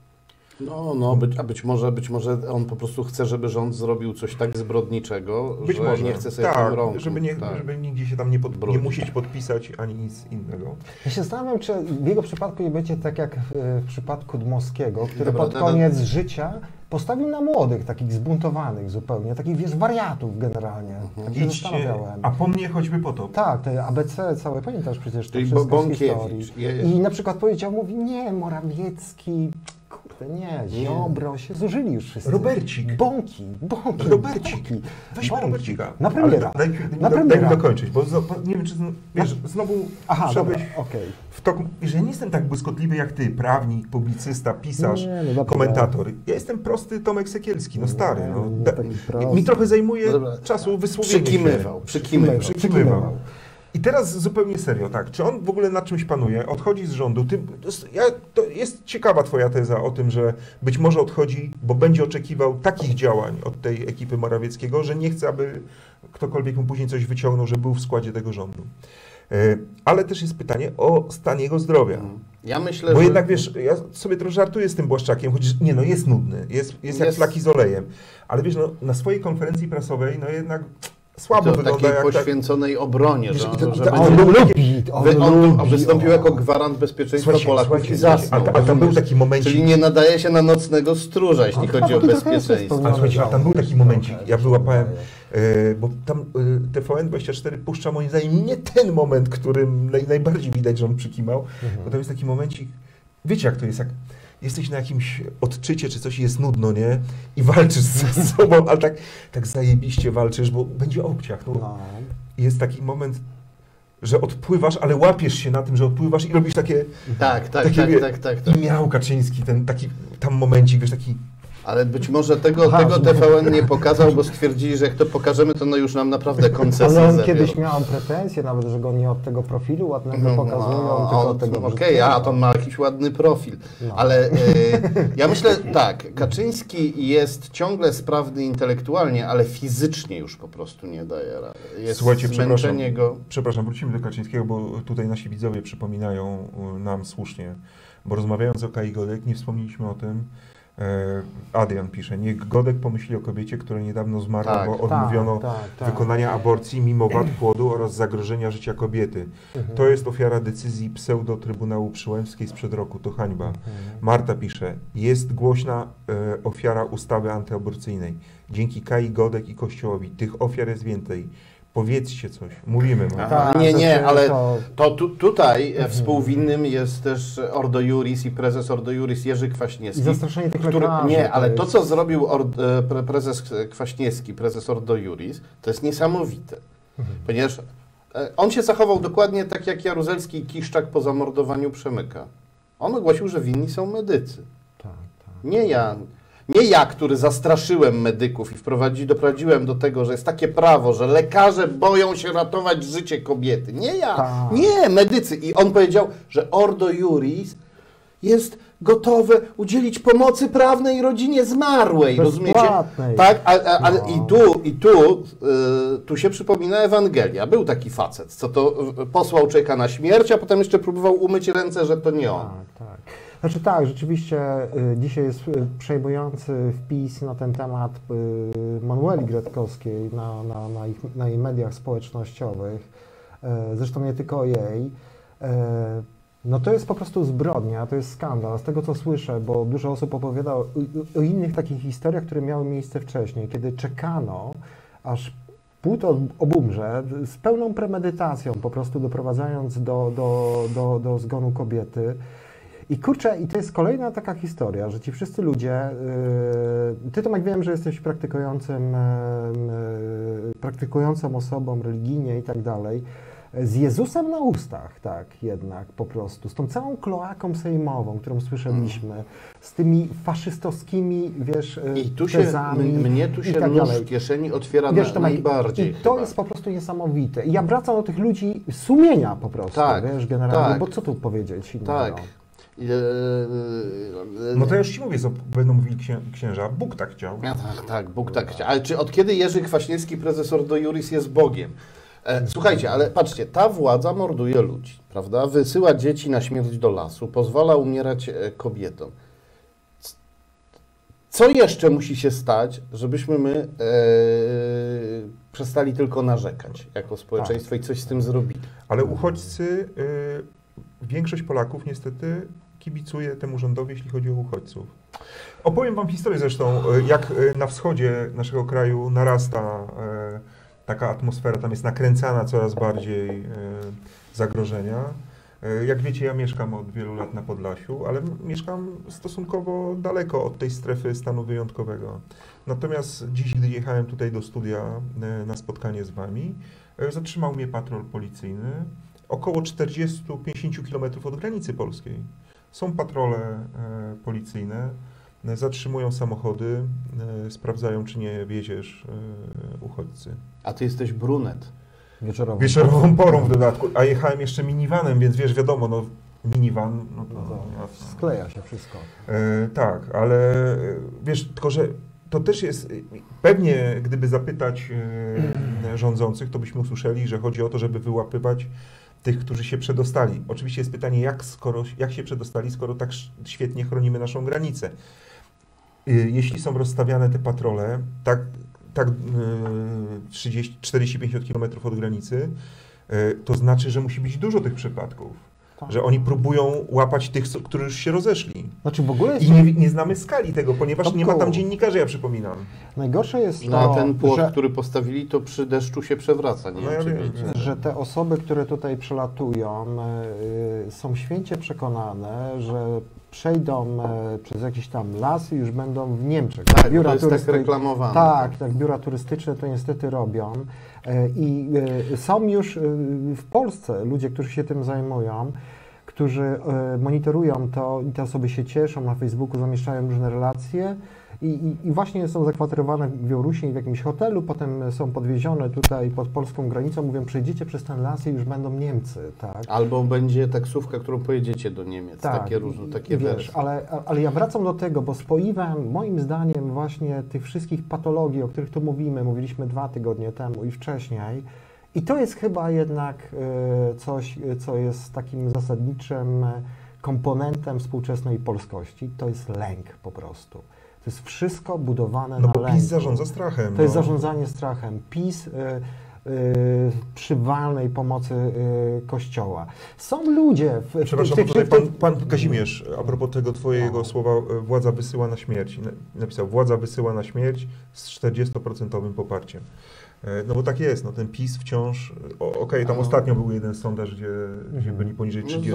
A być może on po prostu chce, żeby rząd zrobił coś tak zbrodniczego, Być że może. nie chce sobie tak, tam rąk. żeby nigdzie się tam nie Brudzić. musieć podpisać, ani nic innego. Ja się zastanawiam, czy w jego przypadku nie będzie tak jak w przypadku Dmowskiego, który Dobra, pod koniec życia postawił na młodych, takich zbuntowanych zupełnie, takich wiesz, wariatów generalnie. Tak się zastanawiałem. A po mnie choćby potop. Tak, te ABC całe, pamiętasz przecież to Czyli wszystko z Bąkiewicz. historii. I na przykład powiedział, mówi, nie, Morawiecki, kurde, nie, Ziobro, się zużyli już wszyscy. Robercik. Bąki. Robercik. Bąki. Weźmy Bąki. Robercika. Na premiera. Ale daj mi dokończyć, bo nie wiem, czy wiesz, znowu Aha, dobra, wszedłeś okej. w toku, że ja nie jestem tak błyskotliwy jak ty, prawnik, publicysta, pisarz, Nie, no dobra. komentator. Ja jestem prosty Tomek Sekielski, no stary. No. nie taki prosty. Mi trochę zajmuje No dobra. czasu wysłowienie Przykimywał. Przykimywał. I teraz zupełnie serio, tak, czy on w ogóle nad czymś panuje, odchodzi z rządu, to jest ciekawa twoja teza o tym, że być może odchodzi, bo będzie oczekiwał takich działań od tej ekipy Morawieckiego, że nie chce, aby ktokolwiek mu później coś wyciągnął, że był w składzie tego rządu. Ale też jest pytanie o stan jego zdrowia. Ja myślę, Bo że... jednak, wiesz, ja sobie trochę żartuję z tym Błaszczakiem, chociaż nie, no jest nudny, jest jak flaki z olejem. Ale wiesz, no na swojej konferencji prasowej, no jednak słabo to wygląda takiej jak poświęconej obronie, że on wystąpił jako gwarant bezpieczeństwa Polaków i zasnął. A tam był taki momencik... Czyli nie nadaje się na nocnego stróża, jeśli chodzi o bezpieczeństwo. Ale słuchajcie, a tam był taki momencik, ja wyłapałem, bo tam TVN24 puszcza moim zdaniem nie ten moment, którym najbardziej widać, że on przykimał, bo tam jest taki momencik, wiecie jak to jest, jak jesteś na jakimś odczycie czy coś i jest nudno, nie? I walczysz ze sobą, ale tak zajebiście walczysz, bo będzie obciach. No. Jest taki moment, że odpływasz, ale łapiesz się na tym, że odpływasz i robisz takie... Tak. I miał Kaczyński ten taki tam momencik, wiesz, taki... Ale być może tego TVN nie pokazał, bo stwierdzili, że jak to pokażemy, to no już nam naprawdę koncesję Ale on zabiorą. kiedyś miał pretensje nawet, że go nie od tego profilu ładnego pokazują, tylko od tego Okej, a to on ma jakiś ładny profil. No. Ale ja myślę tak, Kaczyński jest ciągle sprawny intelektualnie, ale fizycznie już po prostu nie daje rady. Jest Słuchajcie, zmęczenie go... przepraszam, wrócimy do Kaczyńskiego, bo tutaj nasi widzowie przypominają nam słusznie, bo rozmawiając o Kai Godek, nie wspomnieliśmy o tym. Adrian pisze, niech Godek pomyśli o kobiecie, która niedawno zmarła, bo odmówiono wykonania aborcji mimo wad płodu oraz zagrożenia życia kobiety. To jest ofiara decyzji pseudo-Trybunału Przyłębskiej sprzed roku, to hańba. Marta pisze, jest głośna ofiara ustawy antyaborcyjnej. Dzięki Kai Godek i Kościołowi tych ofiar jest więcej. Powiedzcie coś, mówimy. Nie, ale tutaj współwinnym jest też Ordo Iuris i prezes Ordo Iuris Jerzy Kwaśniewski. I zastraszenie tych lekarzy. Nie, ale to co zrobił prezes Kwaśniewski, prezes Ordo Iuris, to jest niesamowite. Ponieważ on się zachował dokładnie tak jak Jaruzelski i Kiszczak po zamordowaniu Przemyka. On ogłosił, że winni są medycy. Nie ja, który zastraszyłem medyków i doprowadziłem do tego, że jest takie prawo, że lekarze boją się ratować życie kobiety. Nie ja, nie, medycy. I on powiedział, że Ordo Iuris jest gotowe udzielić pomocy prawnej rodzinie zmarłej, rozumiecie? Tak, ale tu się przypomina Ewangelia. Był taki facet, co to posłał człowieka na śmierć, a potem jeszcze próbował umyć ręce, że to nie on. Tak. Znaczy tak, rzeczywiście dzisiaj jest przejmujący wpis na ten temat Manueli Gretkowskiej na jej mediach społecznościowych, zresztą nie tylko jej. No to jest po prostu zbrodnia, to jest skandal. Z tego co słyszę, bo dużo osób opowiada o innych takich historiach, które miały miejsce wcześniej, kiedy czekano, aż płód obumrze z pełną premedytacją, po prostu doprowadzając do zgonu kobiety. I kurczę, i to jest kolejna taka historia, że ci wszyscy ludzie, ty Tomek, wiem, że jesteś praktykującą osobą religijnie i tak dalej, z Jezusem na ustach, tak jednak po prostu, z tą całą kloaką sejmową, którą słyszeliśmy, z tymi faszystowskimi, wiesz, i tu tezami mnie tu się tak nóż w kieszeni otwiera, wiesz, najbardziej. I to jest po prostu niesamowite. I ja wracam do tych ludzi sumienia po prostu, wiesz, generalnie, bo co tu powiedzieć innego? Tak. No to już ci mówię, co będą mówili księża. Bóg tak chciał. Tak, Bóg tak chciał. Ale czy od kiedy Jerzy Kwaśniewski, prezes Ordo Iuris, jest Bogiem? Słuchajcie, ale patrzcie, ta władza morduje ludzi, prawda? Wysyła dzieci na śmierć do lasu, pozwala umierać kobietom. Co jeszcze musi się stać, żebyśmy my przestali tylko narzekać jako społeczeństwo i coś z tym zrobili? Ale uchodźcy, większość Polaków niestety kibicuje temu rządowi, jeśli chodzi o uchodźców. Opowiem wam historię zresztą, jak na wschodzie naszego kraju narasta taka atmosfera, tam jest nakręcana coraz bardziej zagrożenia. Jak wiecie, ja mieszkam od wielu lat na Podlasiu, ale mieszkam stosunkowo daleko od tej strefy stanu wyjątkowego. Natomiast dziś, gdy jechałem tutaj do studia na spotkanie z wami, zatrzymał mnie patrol policyjny około 40-50 km od granicy polskiej. Są patrole policyjne, zatrzymują samochody, sprawdzają, czy nie wieziesz uchodźcy. A ty jesteś brunet. Wieczorową porą w dodatku, a jechałem jeszcze minivanem, więc wiesz, wiadomo, no minivan, no to skleja się wszystko. Tak, ale wiesz, tylko że to też jest, pewnie gdyby zapytać rządzących, to byśmy usłyszeli, że chodzi o to, żeby wyłapywać tych, którzy się przedostali. Oczywiście jest pytanie, jak się przedostali, skoro tak świetnie chronimy naszą granicę. Jeśli są rozstawiane te patrole, tak 40-50 km od granicy, to znaczy, że musi być dużo tych przypadków. Że oni próbują łapać tych, którzy już się rozeszli. Znaczy w ogóle jest... I nie znamy skali tego, ponieważ nie ma tam dziennikarzy, ja przypominam. Najgorsze jest to, No a ten płot, że... który postawili, to przy deszczu się przewraca. Nie wiem, czy wiecie. Że te osoby, które tutaj przelatują, są święcie przekonane, że przejdą przez jakieś tam lasy i już będą w Niemczech. Tak, to jest tak reklamowane. Tak, biura turystyczne to niestety robią. I są już w Polsce ludzie, którzy się tym zajmują, którzy monitorują to i te osoby się cieszą, na Facebooku zamieszczają różne relacje i właśnie są zakwaterowane w Białorusi w jakimś hotelu, potem są podwiezione tutaj pod polską granicą, mówią, przejdziecie przez ten las i już będą Niemcy, tak? Albo będzie taksówka, którą pojedziecie do Niemiec, tak, takie różne, takie wiesz, wersje. ale ja wracam do tego, bo z poiwem, moim zdaniem, właśnie tych wszystkich patologii, o których tu mówiliśmy 2 tygodnie temu i wcześniej, i to jest chyba jednak coś, co jest takim zasadniczym komponentem współczesnej polskości, to jest lęk po prostu. To jest wszystko budowane na lęku. No bo PiS zarządza strachem. To jest zarządzanie strachem. PiS przy walnej pomocy Kościoła. Są ludzie... Przepraszam, pan Kazimierz, a propos tego twojego słowa, władza wysyła na śmierć. Napisał, władza wysyła na śmierć z 40% poparciem. No bo tak jest, no ten PiS wciąż, tam ostatnio był jeden sondaż, gdzie byli poniżej 30.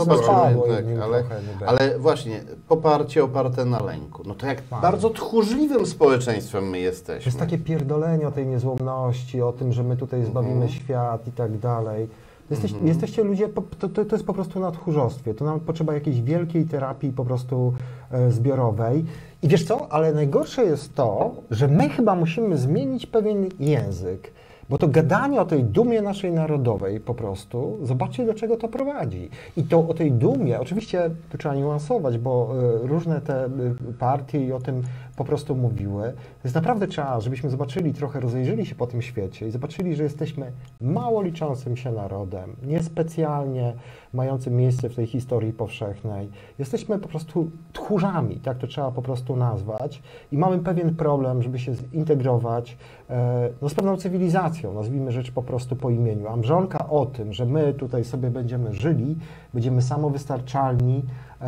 Ale właśnie, poparcie oparte na lęku. No to jak bardzo tchórzliwym społeczeństwem my jesteśmy. To jest takie pierdolenie o tej niezłomności, o tym, że my tutaj zbawimy świat i tak dalej. Jesteście ludzie, to jest po prostu na tchórzostwie. To nam potrzeba jakiejś wielkiej terapii po prostu zbiorowej. I wiesz co, ale najgorsze jest to, że my chyba musimy zmienić pewien język, bo to gadanie o tej dumie naszej narodowej po prostu, zobaczcie do czego to prowadzi. I to o tej dumie, oczywiście tu trzeba niuansować, bo różne te partie i o tym po prostu mówiły. To jest naprawdę czas, żebyśmy zobaczyli, trochę rozejrzyli się po tym świecie i zobaczyli, że jesteśmy mało liczącym się narodem, niespecjalnie mającym miejsce w tej historii powszechnej. Jesteśmy po prostu tchórzami, tak to trzeba po prostu nazwać i mamy pewien problem, żeby się zintegrować z pewną cywilizacją, nazwijmy rzecz po prostu po imieniu. A mrzonka o tym, że my tutaj sobie będziemy żyli, będziemy samowystarczalni,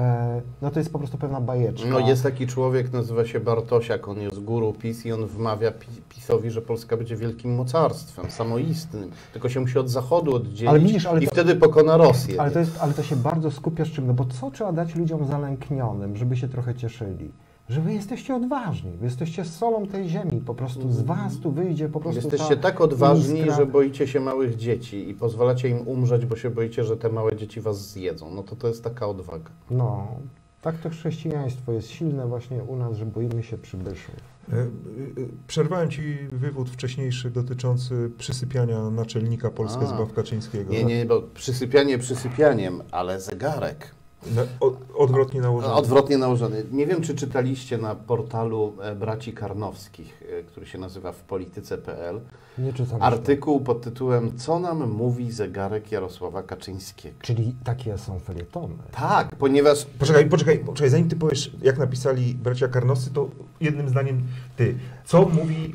no to jest po prostu pewna bajeczka. No jest taki człowiek, nazywa się Bartosiak, on jest guru PiS i on wmawia PiS-owi, że Polska będzie wielkim mocarstwem, samoistnym, tylko się musi od Zachodu oddzielić i wtedy pokona Rosję. Ale to się bardzo skupia z czym, no bo co trzeba dać ludziom zalęknionym, żeby się trochę cieszyli? Że wy jesteście odważni, wy jesteście solą tej ziemi, po prostu z was tu wyjdzie po prostu jesteście tak odważni, że boicie się małych dzieci i pozwalacie im umrzeć, bo się boicie, że te małe dzieci was zjedzą. No to jest taka odwaga. No, tak to chrześcijaństwo jest silne właśnie u nas, że boimy się przybyszów. Przerwałem ci wywód wcześniejszy dotyczący przysypiania naczelnika Polskę Zbaw Kaczyńskiego. Nie, bo przysypianie przysypianiem, ale zegarek. Odwrotnie nałożony. Odwrotnie nałożony. Nie wiem, czy czytaliście na portalu braci Karnowskich, który się nazywa wpolityce.pl, artykuł pod tytułem "Co nam mówi zegarek Jarosława Kaczyńskiego?". Czyli takie są felietony. Tak, ponieważ... Poczekaj, zanim ty powiesz, jak napisali bracia Karnowscy, to jednym zdaniem ty. Co mówi...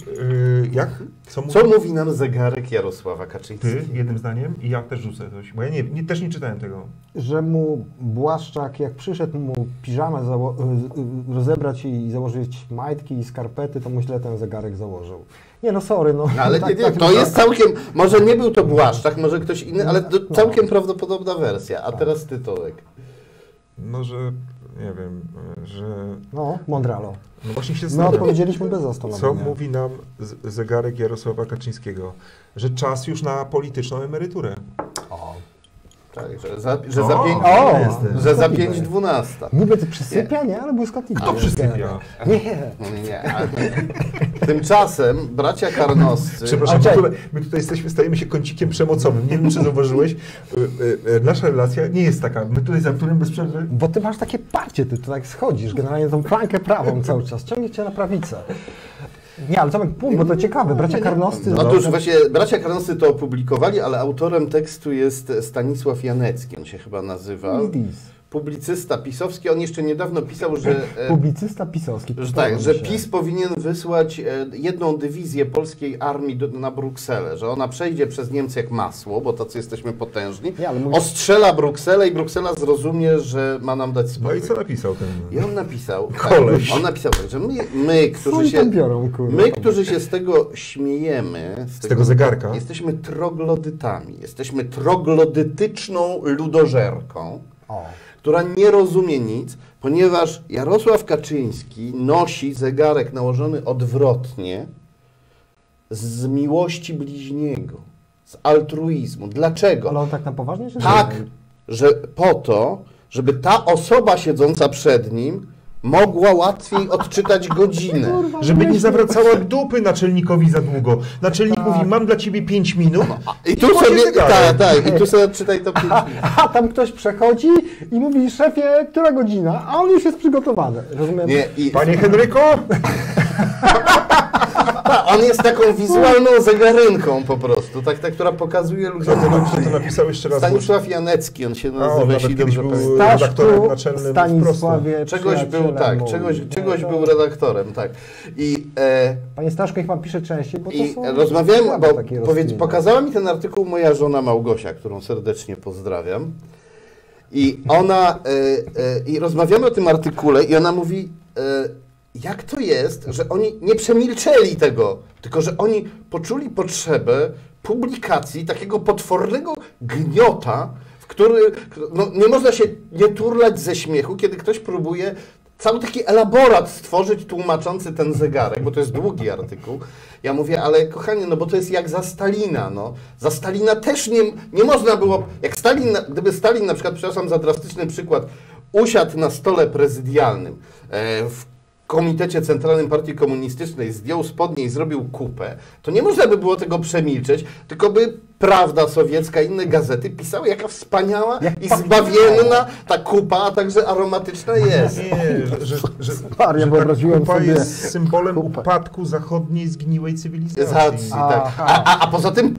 Co mówi nam zegarek Jarosława Kaczyńskiego? Ty, jednym zdaniem, i ja też rzucę coś, bo ja też nie czytałem tego. Że mu Błaszczak, jak przyszedł mu piżamę rozebrać i założyć majtki i skarpety, to mu źle ten zegarek założył. Nie no, sorry, no. Ale to jest całkiem, może nie był to Błaszczak, może ktoś inny, ale całkiem prawdopodobna wersja. A teraz ty, Tołek. No, że nie wiem, że... No, mądralo. No właśnie się zastanawiam. Odpowiedzieliśmy bez zastanowienia. Co mówi nam zegarek Jarosława Kaczyńskiego? Że czas już na polityczną emeryturę. Tak, że za 5:12. Niby to przysypia, nie? Ale błyskotliwie. Kto przysypia? Nie. Tymczasem bracia Karnowscy... Przepraszam, my tutaj stajemy się kącikiem przemocowym. Nie wiem, czy zauważyłeś. Nasza relacja nie jest taka. My tutaj za którym bez przerwy... Bo ty masz takie parcie, ty tak schodzisz, generalnie tą flankę prawą cały czas. Ciągnie cię na prawicę. Nie, ale Tomek, punkt, bo to ciekawe. Bracia Karnowscy... Otóż właśnie bracia Karnowscy to opublikowali, ale autorem tekstu jest Stanisław Janecki, on się chyba nazywa. Publicysta pisowski, on jeszcze niedawno pisał, że... Publicysta pisowski. że PiS powinien wysłać jedną dywizję polskiej armii na Brukselę, że ona przejdzie przez Niemcy jak masło, bo tacy jesteśmy potężni, ostrzela Brukselę i Bruksela zrozumie, że ma nam dać spokój. No i co napisał ten... I on napisał, koleś. On napisał tak, że my, którzy się z tego śmiejemy, z tego zegarka, jesteśmy troglodytami, jesteśmy troglodytyczną ludożerką, która nie rozumie nic, ponieważ Jarosław Kaczyński nosi zegarek nałożony odwrotnie z miłości bliźniego, z altruizmu. Dlaczego? Ale on tak na poważnie? Że tak, że po to, żeby ta osoba siedząca przed nim mogła łatwiej odczytać godzinę. Kurwa, żeby nie zawracała dupy naczelnikowi za długo. Naczelnik mówi, mam dla ciebie 5 minut. I tu sobie, i tu sobie odczytaj to 5 minut. A tam ktoś przechodzi i mówi, szefie, która godzina? A on już jest przygotowany. Rozumiem? Nie, Panie Henryku! On jest taką wizualną zegarynką po prostu, która pokazuje ludziom. To napisał jeszcze raz. Stanisław Janecki, on się nazywa, jeśli dobrze był redaktorem naczelnym Stanisławie, czegoś był redaktorem, tak. Panie Staszko, niech pan pisze częściej, bo to są... Rozmawiałem, bo pokazała mi ten artykuł moja żona Małgosia, którą serdecznie pozdrawiam. I ona, i rozmawiamy o tym artykule i ona mówi, jak to jest, że oni nie przemilczeli tego, tylko że oni poczuli potrzebę publikacji takiego potwornego gniota, w który nie można się nie turlać ze śmiechu, kiedy ktoś próbuje cały taki elaborat stworzyć tłumaczący ten zegarek, bo to jest długi artykuł. Ja mówię, ale kochanie, no bo to jest jak za Stalina, no. Za Stalina też nie można było, jak Stalin, gdyby Stalin na przykład, przepraszam za drastyczny przykład, usiadł na stole prezydialnym w Komitecie Centralnym Partii Komunistycznej, zdjął spodnie i zrobił kupę, to nie można by było tego przemilczeć, tylko by Prawda Sowiecka i inne gazety pisały, jaka wspaniała i zbawienna ta kupa, a także aromatyczna jest. Nie, że kupa jest symbolem upadku zachodniej zgniłej cywilizacji. A poza tym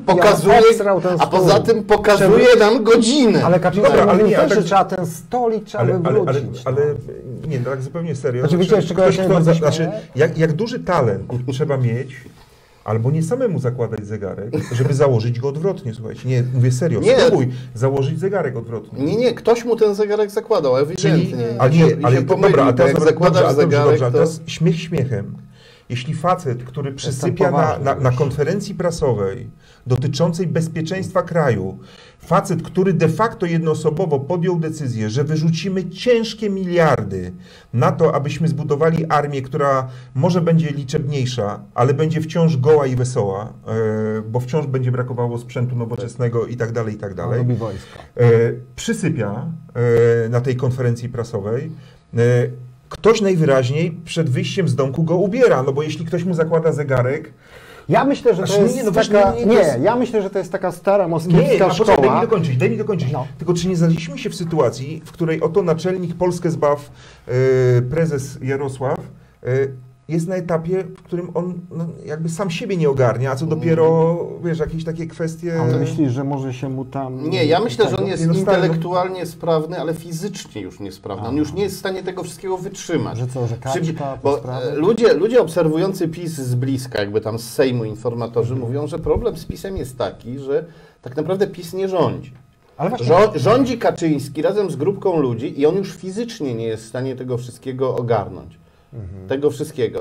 pokazuje nam godzinę. Ale Kaczyński mówił też, że trzeba ten stolik wywrócić. Ale nie, tak zupełnie serio. Znaczy, jak duży talent trzeba mieć, albo nie samemu zakładać zegarek, żeby założyć go odwrotnie, słuchajcie. Nie, mówię serio, spróbuj założyć zegarek odwrotnie. Nie, ktoś mu ten zegarek zakładał, ewidentnie. Dobra, a teraz śmiech śmiechem. Jeśli facet, który przysypia na konferencji prasowej dotyczącej bezpieczeństwa kraju, facet, który de facto jednoosobowo podjął decyzję, że wyrzucimy ciężkie miliardy na to, abyśmy zbudowali armię, która może będzie liczebniejsza, ale będzie wciąż goła i wesoła, bo wciąż będzie brakowało sprzętu nowoczesnego i tak dalej, lubi wojsko. Przysypia na tej konferencji prasowej. Ktoś najwyraźniej przed wyjściem z domku go ubiera, no bo jeśli ktoś mu zakłada zegarek... Ja myślę, że to jest ja myślę, że to jest taka stara moskiewska szkoła. Daj mi dokończyć. No. Tylko czy nie znaleźliśmy się w sytuacji, w której oto naczelnik Polskę Zbaw, prezes Jarosław, jest na etapie, w którym on jakby sam siebie nie ogarnia, a co dopiero, wiesz, jakieś takie kwestie... A myślisz, że może się mu tam... Nie, ja myślę, że on jest intelektualnie sprawny, ale fizycznie już niesprawny. On już nie jest w stanie tego wszystkiego wytrzymać. Że co, że kaczka, bo ludzie obserwujący PiS z bliska, jakby tam z Sejmu informatorzy mówią, że problem z PiS-em jest taki, że tak naprawdę PiS nie rządzi. Ale rządzi Kaczyński razem z grupką ludzi i on już fizycznie nie jest w stanie tego wszystkiego ogarnąć. Tego wszystkiego.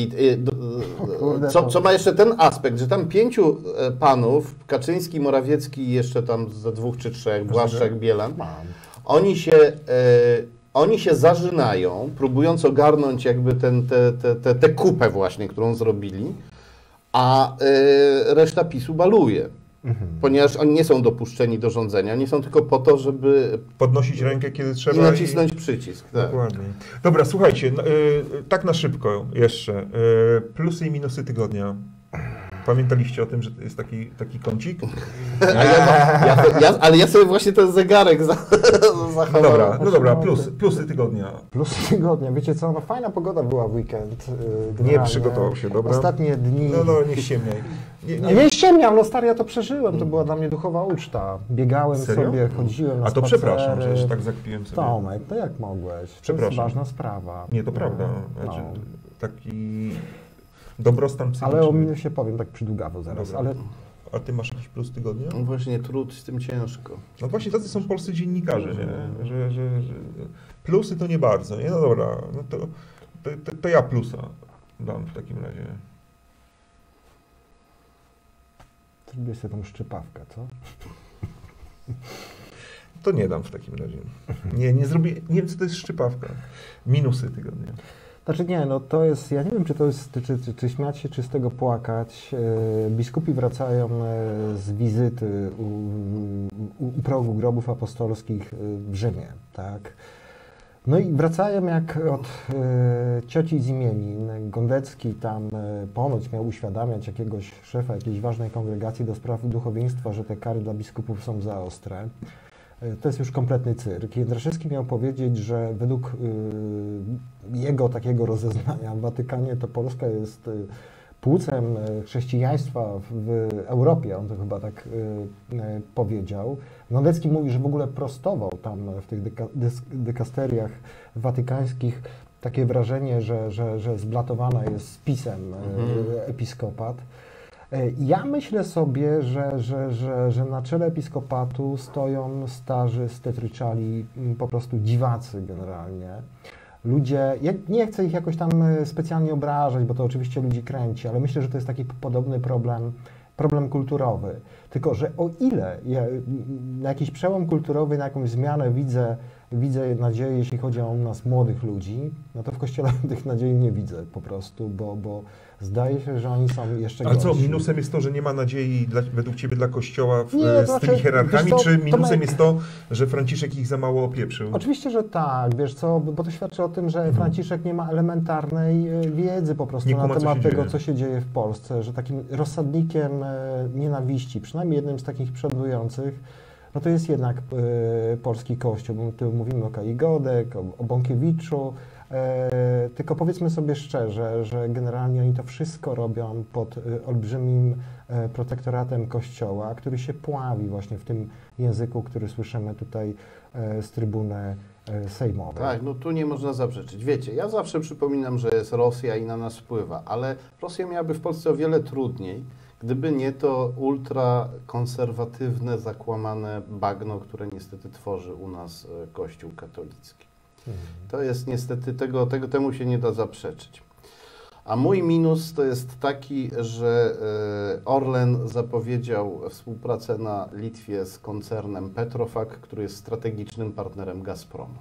Co ma jeszcze ten aspekt, że tam 5 panów, Kaczyński, Morawiecki i jeszcze tam ze 2 czy 3, Błaszczak, Bielan, oni się zażynają, próbując ogarnąć jakby tę kupę właśnie, którą zrobili, a reszta PiS-u baluje. Ponieważ oni nie są dopuszczeni do rządzenia, nie są tylko po to, żeby podnosić rękę, kiedy trzeba i nacisnąć przycisk. Tak. Dokładnie. Dobra, słuchajcie, tak na szybko jeszcze. Plusy i minusy tygodnia. Pamiętaliście o tym, że jest taki kącik? Ale ja sobie właśnie ten zegarek zachowałem. No dobra, plusy tygodnia. Plusy tygodnia. Wiecie co, no fajna pogoda była w weekend. Nie generalnie. przygotował się, dobra? Ostatnie dni. No, nie ściemniaj. Nie ściemniam, no stary, ja to przeżyłem, to była dla mnie duchowa uczta. Biegałem Serio? sobie, chodziłem na A to spacery. przepraszam, że tak zakpiłem sobie. Tomek, to jak mogłeś? To Przepraszam. jest ważna sprawa. Nie, to prawda. No. Znaczy, taki dobrostan psychiczny. Ale o minusie powiem tak przydługawo zaraz, Dobra. ale A ty masz jakiś plus tygodnia? No właśnie, trud z tym ciężko. No właśnie tacy są polscy dziennikarze, nie? Że plusy to nie bardzo, nie? No dobra, no to ja plusa dam w takim razie. zrobię sobie tą szczypawkę, co? To nie dam w takim razie. Nie zrobię, nie wiem co to jest szczypawka. Minusy tygodnia. Znaczy nie, no to jest, ja nie wiem, czy to jest, czy śmiać się, czy z tego płakać. Biskupi wracają z wizyty u progu grobów apostolskich w Rzymie, tak? No i wracają jak od cioci z imienin. Gondecki tam ponoć miał uświadamiać jakiegoś szefa jakiejś ważnej kongregacji do spraw duchowieństwa, że te kary dla biskupów są za ostre. To jest już kompletny cyrk. Jędraszewski miał powiedzieć, że według jego takiego rozeznania w Watykanie to Polska jest płucem chrześcijaństwa w Europie. On to chyba tak powiedział. Gondecki mówi, że w ogóle prostował tam w tych dykasteriach watykańskich takie wrażenie, że zblatowana jest spisem episkopat. Ja myślę sobie, że na czele episkopatu stoją starzy stetryczali, po prostu dziwacy generalnie. Ludzie, ja nie chcę ich jakoś tam specjalnie obrażać, bo to oczywiście ludzi kręci, ale myślę, że to jest taki podobny problem kulturowy. Tylko, że o ile ja na jakiś przełom kulturowy, na jakąś zmianę widzę nadzieję, jeśli chodzi o nas młodych ludzi, no to w Kościele tych nadziei nie widzę po prostu, bo zdaje się, że oni są jeszcze Ale gorsi. co, minusem jest to, że nie ma nadziei według Ciebie dla Kościoła Nie, z to tymi znaczy, hierarchami, wiesz co, czy minusem Tomek- jest to, że Franciszek ich za mało opieprzył? Oczywiście, że tak, wiesz co, bo to świadczy o tym, że Franciszek nie ma elementarnej wiedzy po prostu Nie na kuma, co temat się tego, dzieje. co się dzieje w Polsce, że takim rozsadnikiem nienawiści, przynajmniej jednym z takich przodujących, no to jest jednak polski Kościół. Tu mówimy o Kai Godek, o Bąkiewiczu, tylko powiedzmy sobie szczerze, że generalnie oni to wszystko robią pod olbrzymim protektoratem Kościoła, który się pławi właśnie w tym języku, który słyszymy tutaj z trybuny sejmowej. Tak, no tu nie można zaprzeczyć. Wiecie, ja zawsze przypominam, że jest Rosja i na nas wpływa, ale Rosja miałaby w Polsce o wiele trudniej, gdyby nie to ultrakonserwatywne, zakłamane bagno, które niestety tworzy u nas Kościół katolicki. To jest niestety, temu się nie da zaprzeczyć. A mój minus to jest taki, że Orlen zapowiedział współpracę na Litwie z koncernem Petrofak, który jest strategicznym partnerem Gazpromu.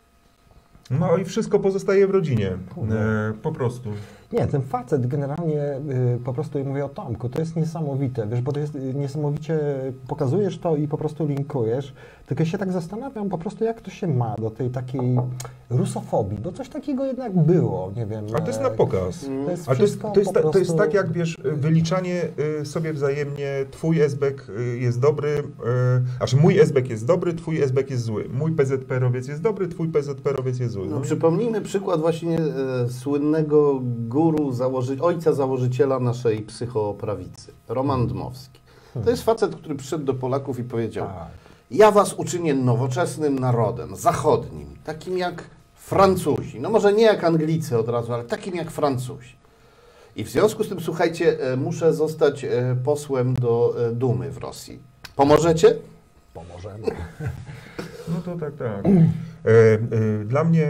No i wszystko pozostaje w rodzinie, po prostu. Nie, ten facet generalnie, po prostu mówię o Tomku, to jest niesamowite, wiesz, bo to jest niesamowicie, pokazujesz to i po prostu linkujesz, tylko ja się tak zastanawiam po prostu, jak to się ma do tej takiej rusofobii, bo coś takiego jednak było, nie wiem. A to jest na pokaz. To jest A wszystko to jest po prostu... tak, jak wiesz, wyliczanie sobie wzajemnie, twój SBK jest dobry, znaczy mój SBK jest dobry, twój SBK jest zły, mój PZPR-owiec jest dobry, twój PZPR-owiec jest zły. No, przypomnijmy przykład właśnie słynnego guru, ojca założyciela naszej psychoprawicy, Roman Dmowski. To jest facet, który przyszedł do Polaków i powiedział: Tak. ja was uczynię nowoczesnym narodem, zachodnim, takim jak Francuzi. No może nie jak Anglicy od razu, ale takim jak Francuzi. I w związku z tym, słuchajcie, muszę zostać posłem do Dumy w Rosji. Pomożecie? Pomożemy. No to tak. Dla mnie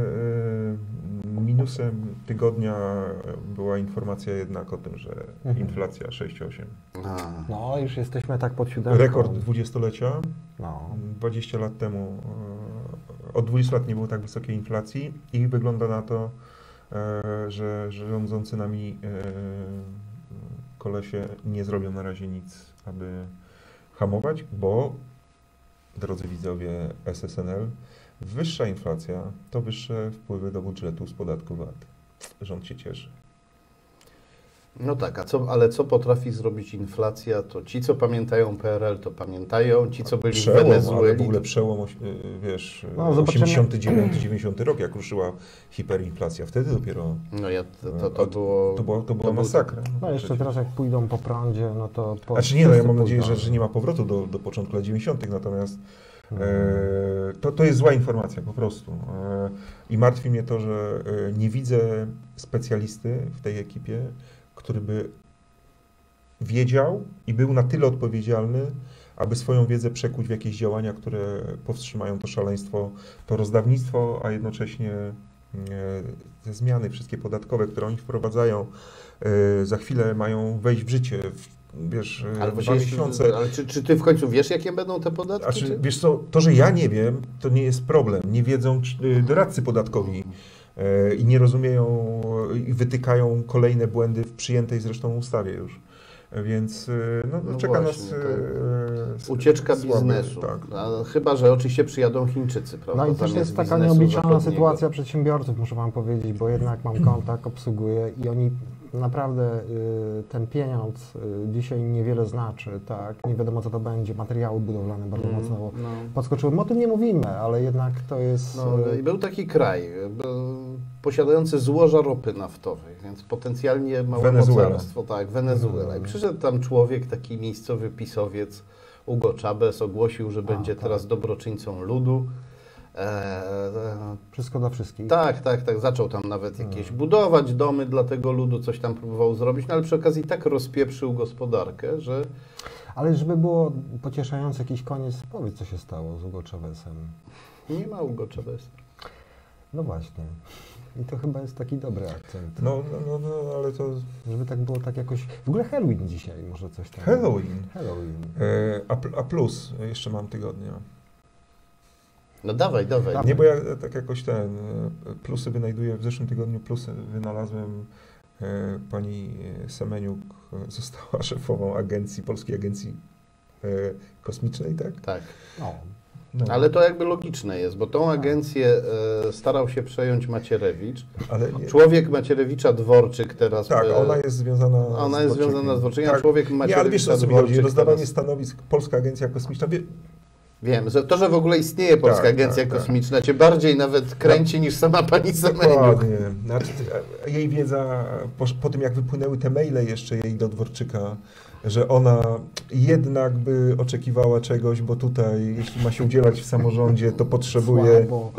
minusem tygodnia była informacja jednak o tym, że inflacja 6,8. No, już jesteśmy tak pod siódemką. Rekord dwudziestolecia. No. 20 lat temu, od 20 lat nie było tak wysokiej inflacji i wygląda na to, że rządzący nami kolesie nie zrobią na razie nic, aby hamować, bo, drodzy widzowie SSNL, wyższa inflacja to wyższe wpływy do budżetu z podatku VAT. Rząd się cieszy. No tak, ale co potrafi zrobić inflacja, to ci, co pamiętają PRL, to pamiętają, ci, co byli w Ale Wenezueli. w ogóle przełom, wiesz, No, zobaczymy. 89-90 rok, jak ruszyła hiperinflacja, wtedy dopiero No to było... to była masakra. No jeszcze teraz jak pójdą po prądzie, no to... Znaczy nie, no ja wszyscy mam nadzieję, pójdą. że nie ma powrotu do początku lat 90., natomiast to jest zła informacja po prostu. I martwi mnie to, że nie widzę specjalisty w tej ekipie, który by wiedział i był na tyle odpowiedzialny, aby swoją wiedzę przekuć w jakieś działania, które powstrzymają to szaleństwo, to rozdawnictwo, a jednocześnie te zmiany wszystkie podatkowe, które oni wprowadzają, za chwilę mają wejść w życie. Wiesz, Ale 2 miesiące. Ale czy ty w końcu wiesz, jakie będą te podatki? Znaczy, wiesz co, to, że ja nie wiem, to nie jest problem. Nie wiedzą doradcy podatkowi i nie rozumieją i wytykają kolejne błędy w przyjętej zresztą ustawie już. Więc no czeka właśnie, nas ucieczka słaby, biznesu. tak. Chyba że oczywiście przyjadą Chińczycy, prawda? No i też zamiast jest taka biznesu nieobliczalna zachodniego. sytuacja przedsiębiorców, muszę wam powiedzieć, bo jednak mam kontakt, obsługuję i oni naprawdę ten pieniądz dzisiaj niewiele znaczy, tak? Nie wiadomo co to będzie, materiały budowlane bardzo mocno podskoczyły. My o tym nie mówimy, ale jednak to jest... No, i był taki kraj posiadający złoża ropy naftowej, więc potencjalnie małe Wenezuela. mocarstwo, tak, Wenezuela. I przyszedł tam człowiek, taki miejscowy pisowiec, Hugo Chavez, ogłosił, że będzie teraz dobroczyńcą ludu. Wszystko dla wszystkich. Tak. Zaczął tam nawet jakieś budować domy dla tego ludu, coś tam próbował zrobić, no ale przy okazji tak rozpieprzył gospodarkę, że... Ale żeby było pocieszający jakiś koniec, powiedz co się stało z Hugo Chavezem. Nie ma Hugo Chavez. No właśnie. I to chyba jest taki dobry akcent. No, ale to... Żeby tak było tak jakoś... W ogóle Halloween dzisiaj, może coś tam. Halloween. Halloween. A plus, jeszcze mam tygodnia. No dawaj. Nie, bo ja tak jakoś plusy wynajduję, w zeszłym tygodniu plusy wynalazłem. Pani Semeniuk została szefową Polskiej Agencji Kosmicznej, tak? Tak. No. No. Ale to jakby logiczne jest, bo tą agencję starał się przejąć Macierewicz. Ale nie, Człowiek Macierewicza Dworczyk teraz... tak, ona jest związana Ona jest związana z Dworczykiem, a tak. człowiek Nie, Macierewicza ale wiesz o co mi chodzi, Dworczyk rozdawanie teraz... stanowisk, Polska Agencja Kosmiczna, Wiem, że to, że w ogóle istnieje Polska Tak, Agencja tak. Kosmiczna, cię bardziej nawet kręci niż sama pani Semeniuk. dokładnie. Znaczy, jej wiedza, po tym jak wypłynęły te maile jeszcze jej do Dworczyka, że ona jednak by oczekiwała czegoś, bo tutaj, jeśli ma się udzielać w samorządzie, to potrzebuje Słabo.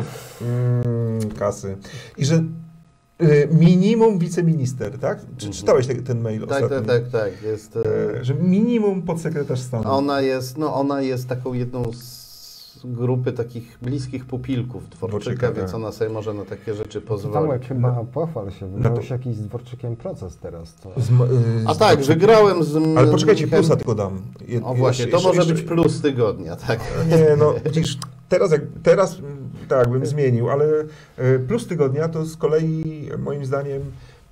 kasy. I że minimum wiceminister, tak? Czy czytałeś ten mail ostatnio? Tak. Jest, Że minimum podsekretarz stanu. ona jest taką jedną z grupy takich bliskich pupilków Dworczyka, Dworczyka, więc tak. ona sobie może na takie rzeczy pozwolić. Tomek, chyba pochwal się, No wybrałeś to- jakiś z Dworczykiem proces teraz. To... A tak, wygrałem z... Ale poczekajcie, plusa tylko dam. O właśnie, to może być plus tygodnia, tak. Nie, no widzisz, teraz tak bym zmienił, ale plus tygodnia to z kolei moim zdaniem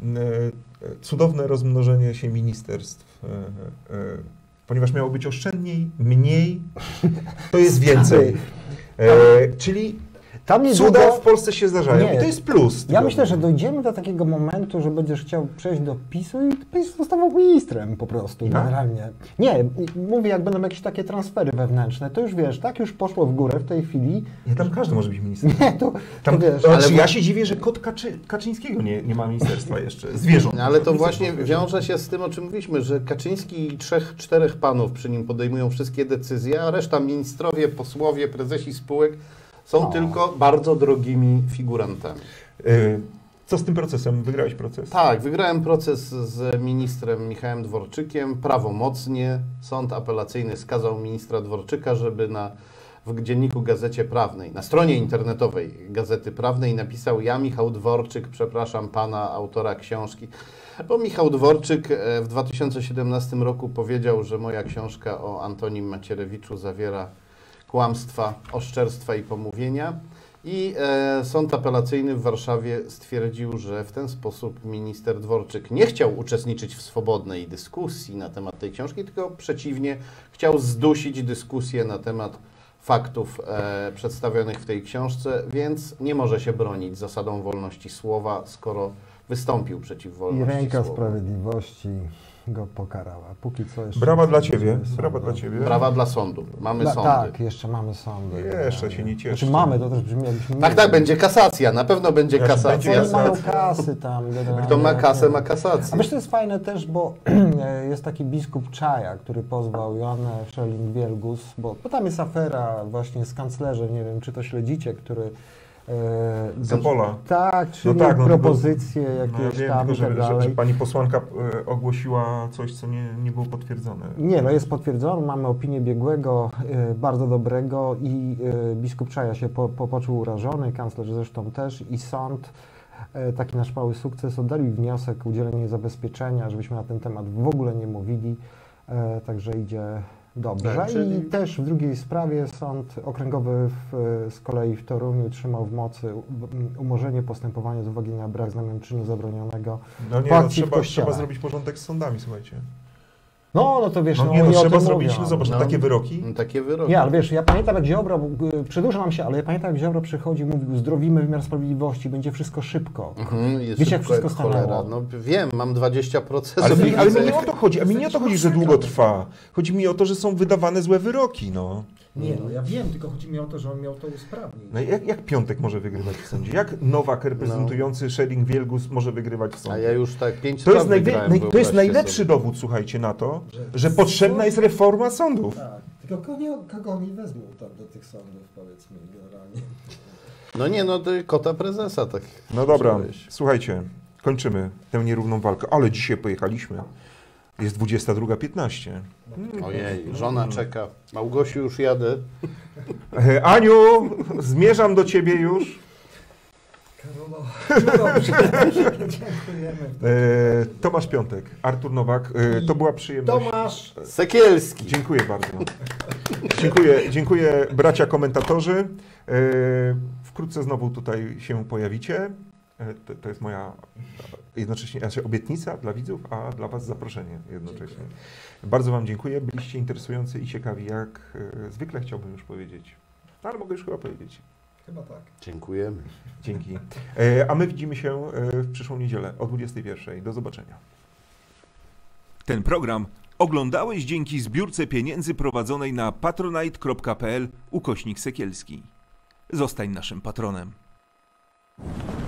cudowne rozmnożenie się ministerstw. Ponieważ miało być oszczędniej, mniej, to jest więcej. Czyli Tam cuda w Polsce się zdarzają Nie. i to jest plus. Ja tygodnia. myślę, że dojdziemy do takiego momentu, że będziesz chciał przejść do PiS-u i PiS zostawał ministrem po prostu, No. generalnie. Nie, mówię, jak będą jakieś takie transfery wewnętrzne, to już wiesz, tak już poszło w górę w tej chwili. Nie, tam każdy może być ministrem. Nie, to wiesz, Znaczy, ale- ja się dziwię, że kot Kaczyńskiego nie ma ministerstwa jeszcze. Zwierząt. Ale to właśnie wiąże się z tym, o czym mówiliśmy, że Kaczyński i 3-4 panów przy nim podejmują wszystkie decyzje, a reszta ministrowie, posłowie, prezesi spółek są tylko bardzo drogimi figurantami. Co z tym procesem? Wygrałeś proces? Tak, wygrałem proces z ministrem Michałem Dworczykiem prawomocnie. Sąd apelacyjny skazał ministra Dworczyka, żeby w dzienniku Gazecie Prawnej, na stronie internetowej Gazety Prawnej napisał: ja, Michał Dworczyk, przepraszam pana autora książki. Bo Michał Dworczyk w 2017 roku powiedział, że moja książka o Antonim Macierewiczu zawiera kłamstwa, oszczerstwa i pomówienia. I sąd apelacyjny w Warszawie stwierdził, że w ten sposób minister Dworczyk nie chciał uczestniczyć w swobodnej dyskusji na temat tej książki, tylko przeciwnie, chciał zdusić dyskusję na temat faktów przedstawionych w tej książce, więc nie może się bronić zasadą wolności słowa, skoro wystąpił przeciw I wolności ręka słowa. sprawiedliwości go pokarała. Póki co jeszcze... Brawa dla Ciebie, sądy. brawa dla Ciebie. Brawa dla sądu. Mamy sądy. Tak, jeszcze mamy sądy. Jeszcze się nie cieszcie. Znaczy mamy, to też brzmi jakbyśmy... Tak, tak, będzie kasacja, na pewno będzie Znaczy, kasacja. będzie Oni mają kasy tam. generalnie. Kto ma kasę, ma A kasację. myślę, że jest fajne też, bo jest taki biskup Czaja, który pozwał Joannę Schelling-Wielgus, bo tam jest afera właśnie z kanclerzem, nie wiem, czy to śledzicie, który... Zapola. Tak, czyli No tak, no propozycje No ja jakieś wiem, tam tylko, i tak że dalej. pani posłanka ogłosiła coś, co nie było potwierdzone. Nie, no jest potwierdzone, mamy opinię biegłego, bardzo dobrego i biskup Czaja się poczuł urażony, kanclerz zresztą też i sąd, taki nasz mały sukces, oddalił wniosek o udzielenie zabezpieczenia, żebyśmy na ten temat w ogóle nie mówili, także idzie dobrze. Tak, czyli- I też w drugiej sprawie sąd okręgowy z kolei w Toruniu trzymał w mocy umorzenie postępowania z uwagi na brak znamion czynu zabronionego. No nie, po no, akcji w trzeba kościele. zrobić porządek z sądami, słuchajcie. No to wiesz, No no, nie, no oni o trzeba tym zrobić, mówią. no zobacz, No. takie wyroki. Takie wyroki. Nie, ale wiesz, ja pamiętam jak Ziobro, przedłużam nam się, ale ja pamiętam jak Ziobro przychodził, mówił, uzdrowimy wymiar sprawiedliwości, będzie wszystko szybko. Jest Wiecie, jak szybko wszystko cholera. stanęło? No wiem, mam 20 procesów. Ale mi widzę, nie o to chodzi, a mi nie o to chodzi, że długo trwa. Chodzi mi o to, że są wydawane złe wyroki, no. Nie, no ja wiem, tylko chodzi mi o to, że on miał to usprawnić. No jak Piątek może wygrywać w sądzie? Jak Nowak reprezentujący Schelling-Wielgus może wygrywać w A sądzie? ja już tak 5 To jest, spraw wygrałem, to jest wyobraźcie najlepszy sobie. dowód, słuchajcie, na to, że potrzebna jest reforma sądów. Tak, tylko kogo oni wezmą tam do tych sądów, powiedzmy, generalnie. No nie, no to kota prezesa tak. No dobra, wziąłeś. słuchajcie, kończymy tę nierówną walkę, ale dzisiaj pojechaliśmy. Jest 22:15. Ojej, żona czeka. Małgosiu, już jadę. Aniu, zmierzam do ciebie już. Dziękujemy. Tomasz Piątek, Artur Nowak, to była przyjemność. Tomasz! Sekielski. Dziękuję bardzo. Dziękuję bracia komentatorzy. Wkrótce znowu tutaj się pojawicie. To jest moja jednocześnie obietnica dla widzów, a dla Was zaproszenie jednocześnie. Bardzo Wam dziękuję. Byliście interesujący i ciekawi, jak zwykle chciałbym już powiedzieć. Ale mogę już chyba powiedzieć. Chyba tak. Dziękujemy. Dzięki. A my widzimy się w przyszłą niedzielę o 21:00. Do zobaczenia. Ten program oglądałeś dzięki zbiórce pieniędzy prowadzonej na patronite.pl/Sekielski. Zostań naszym patronem.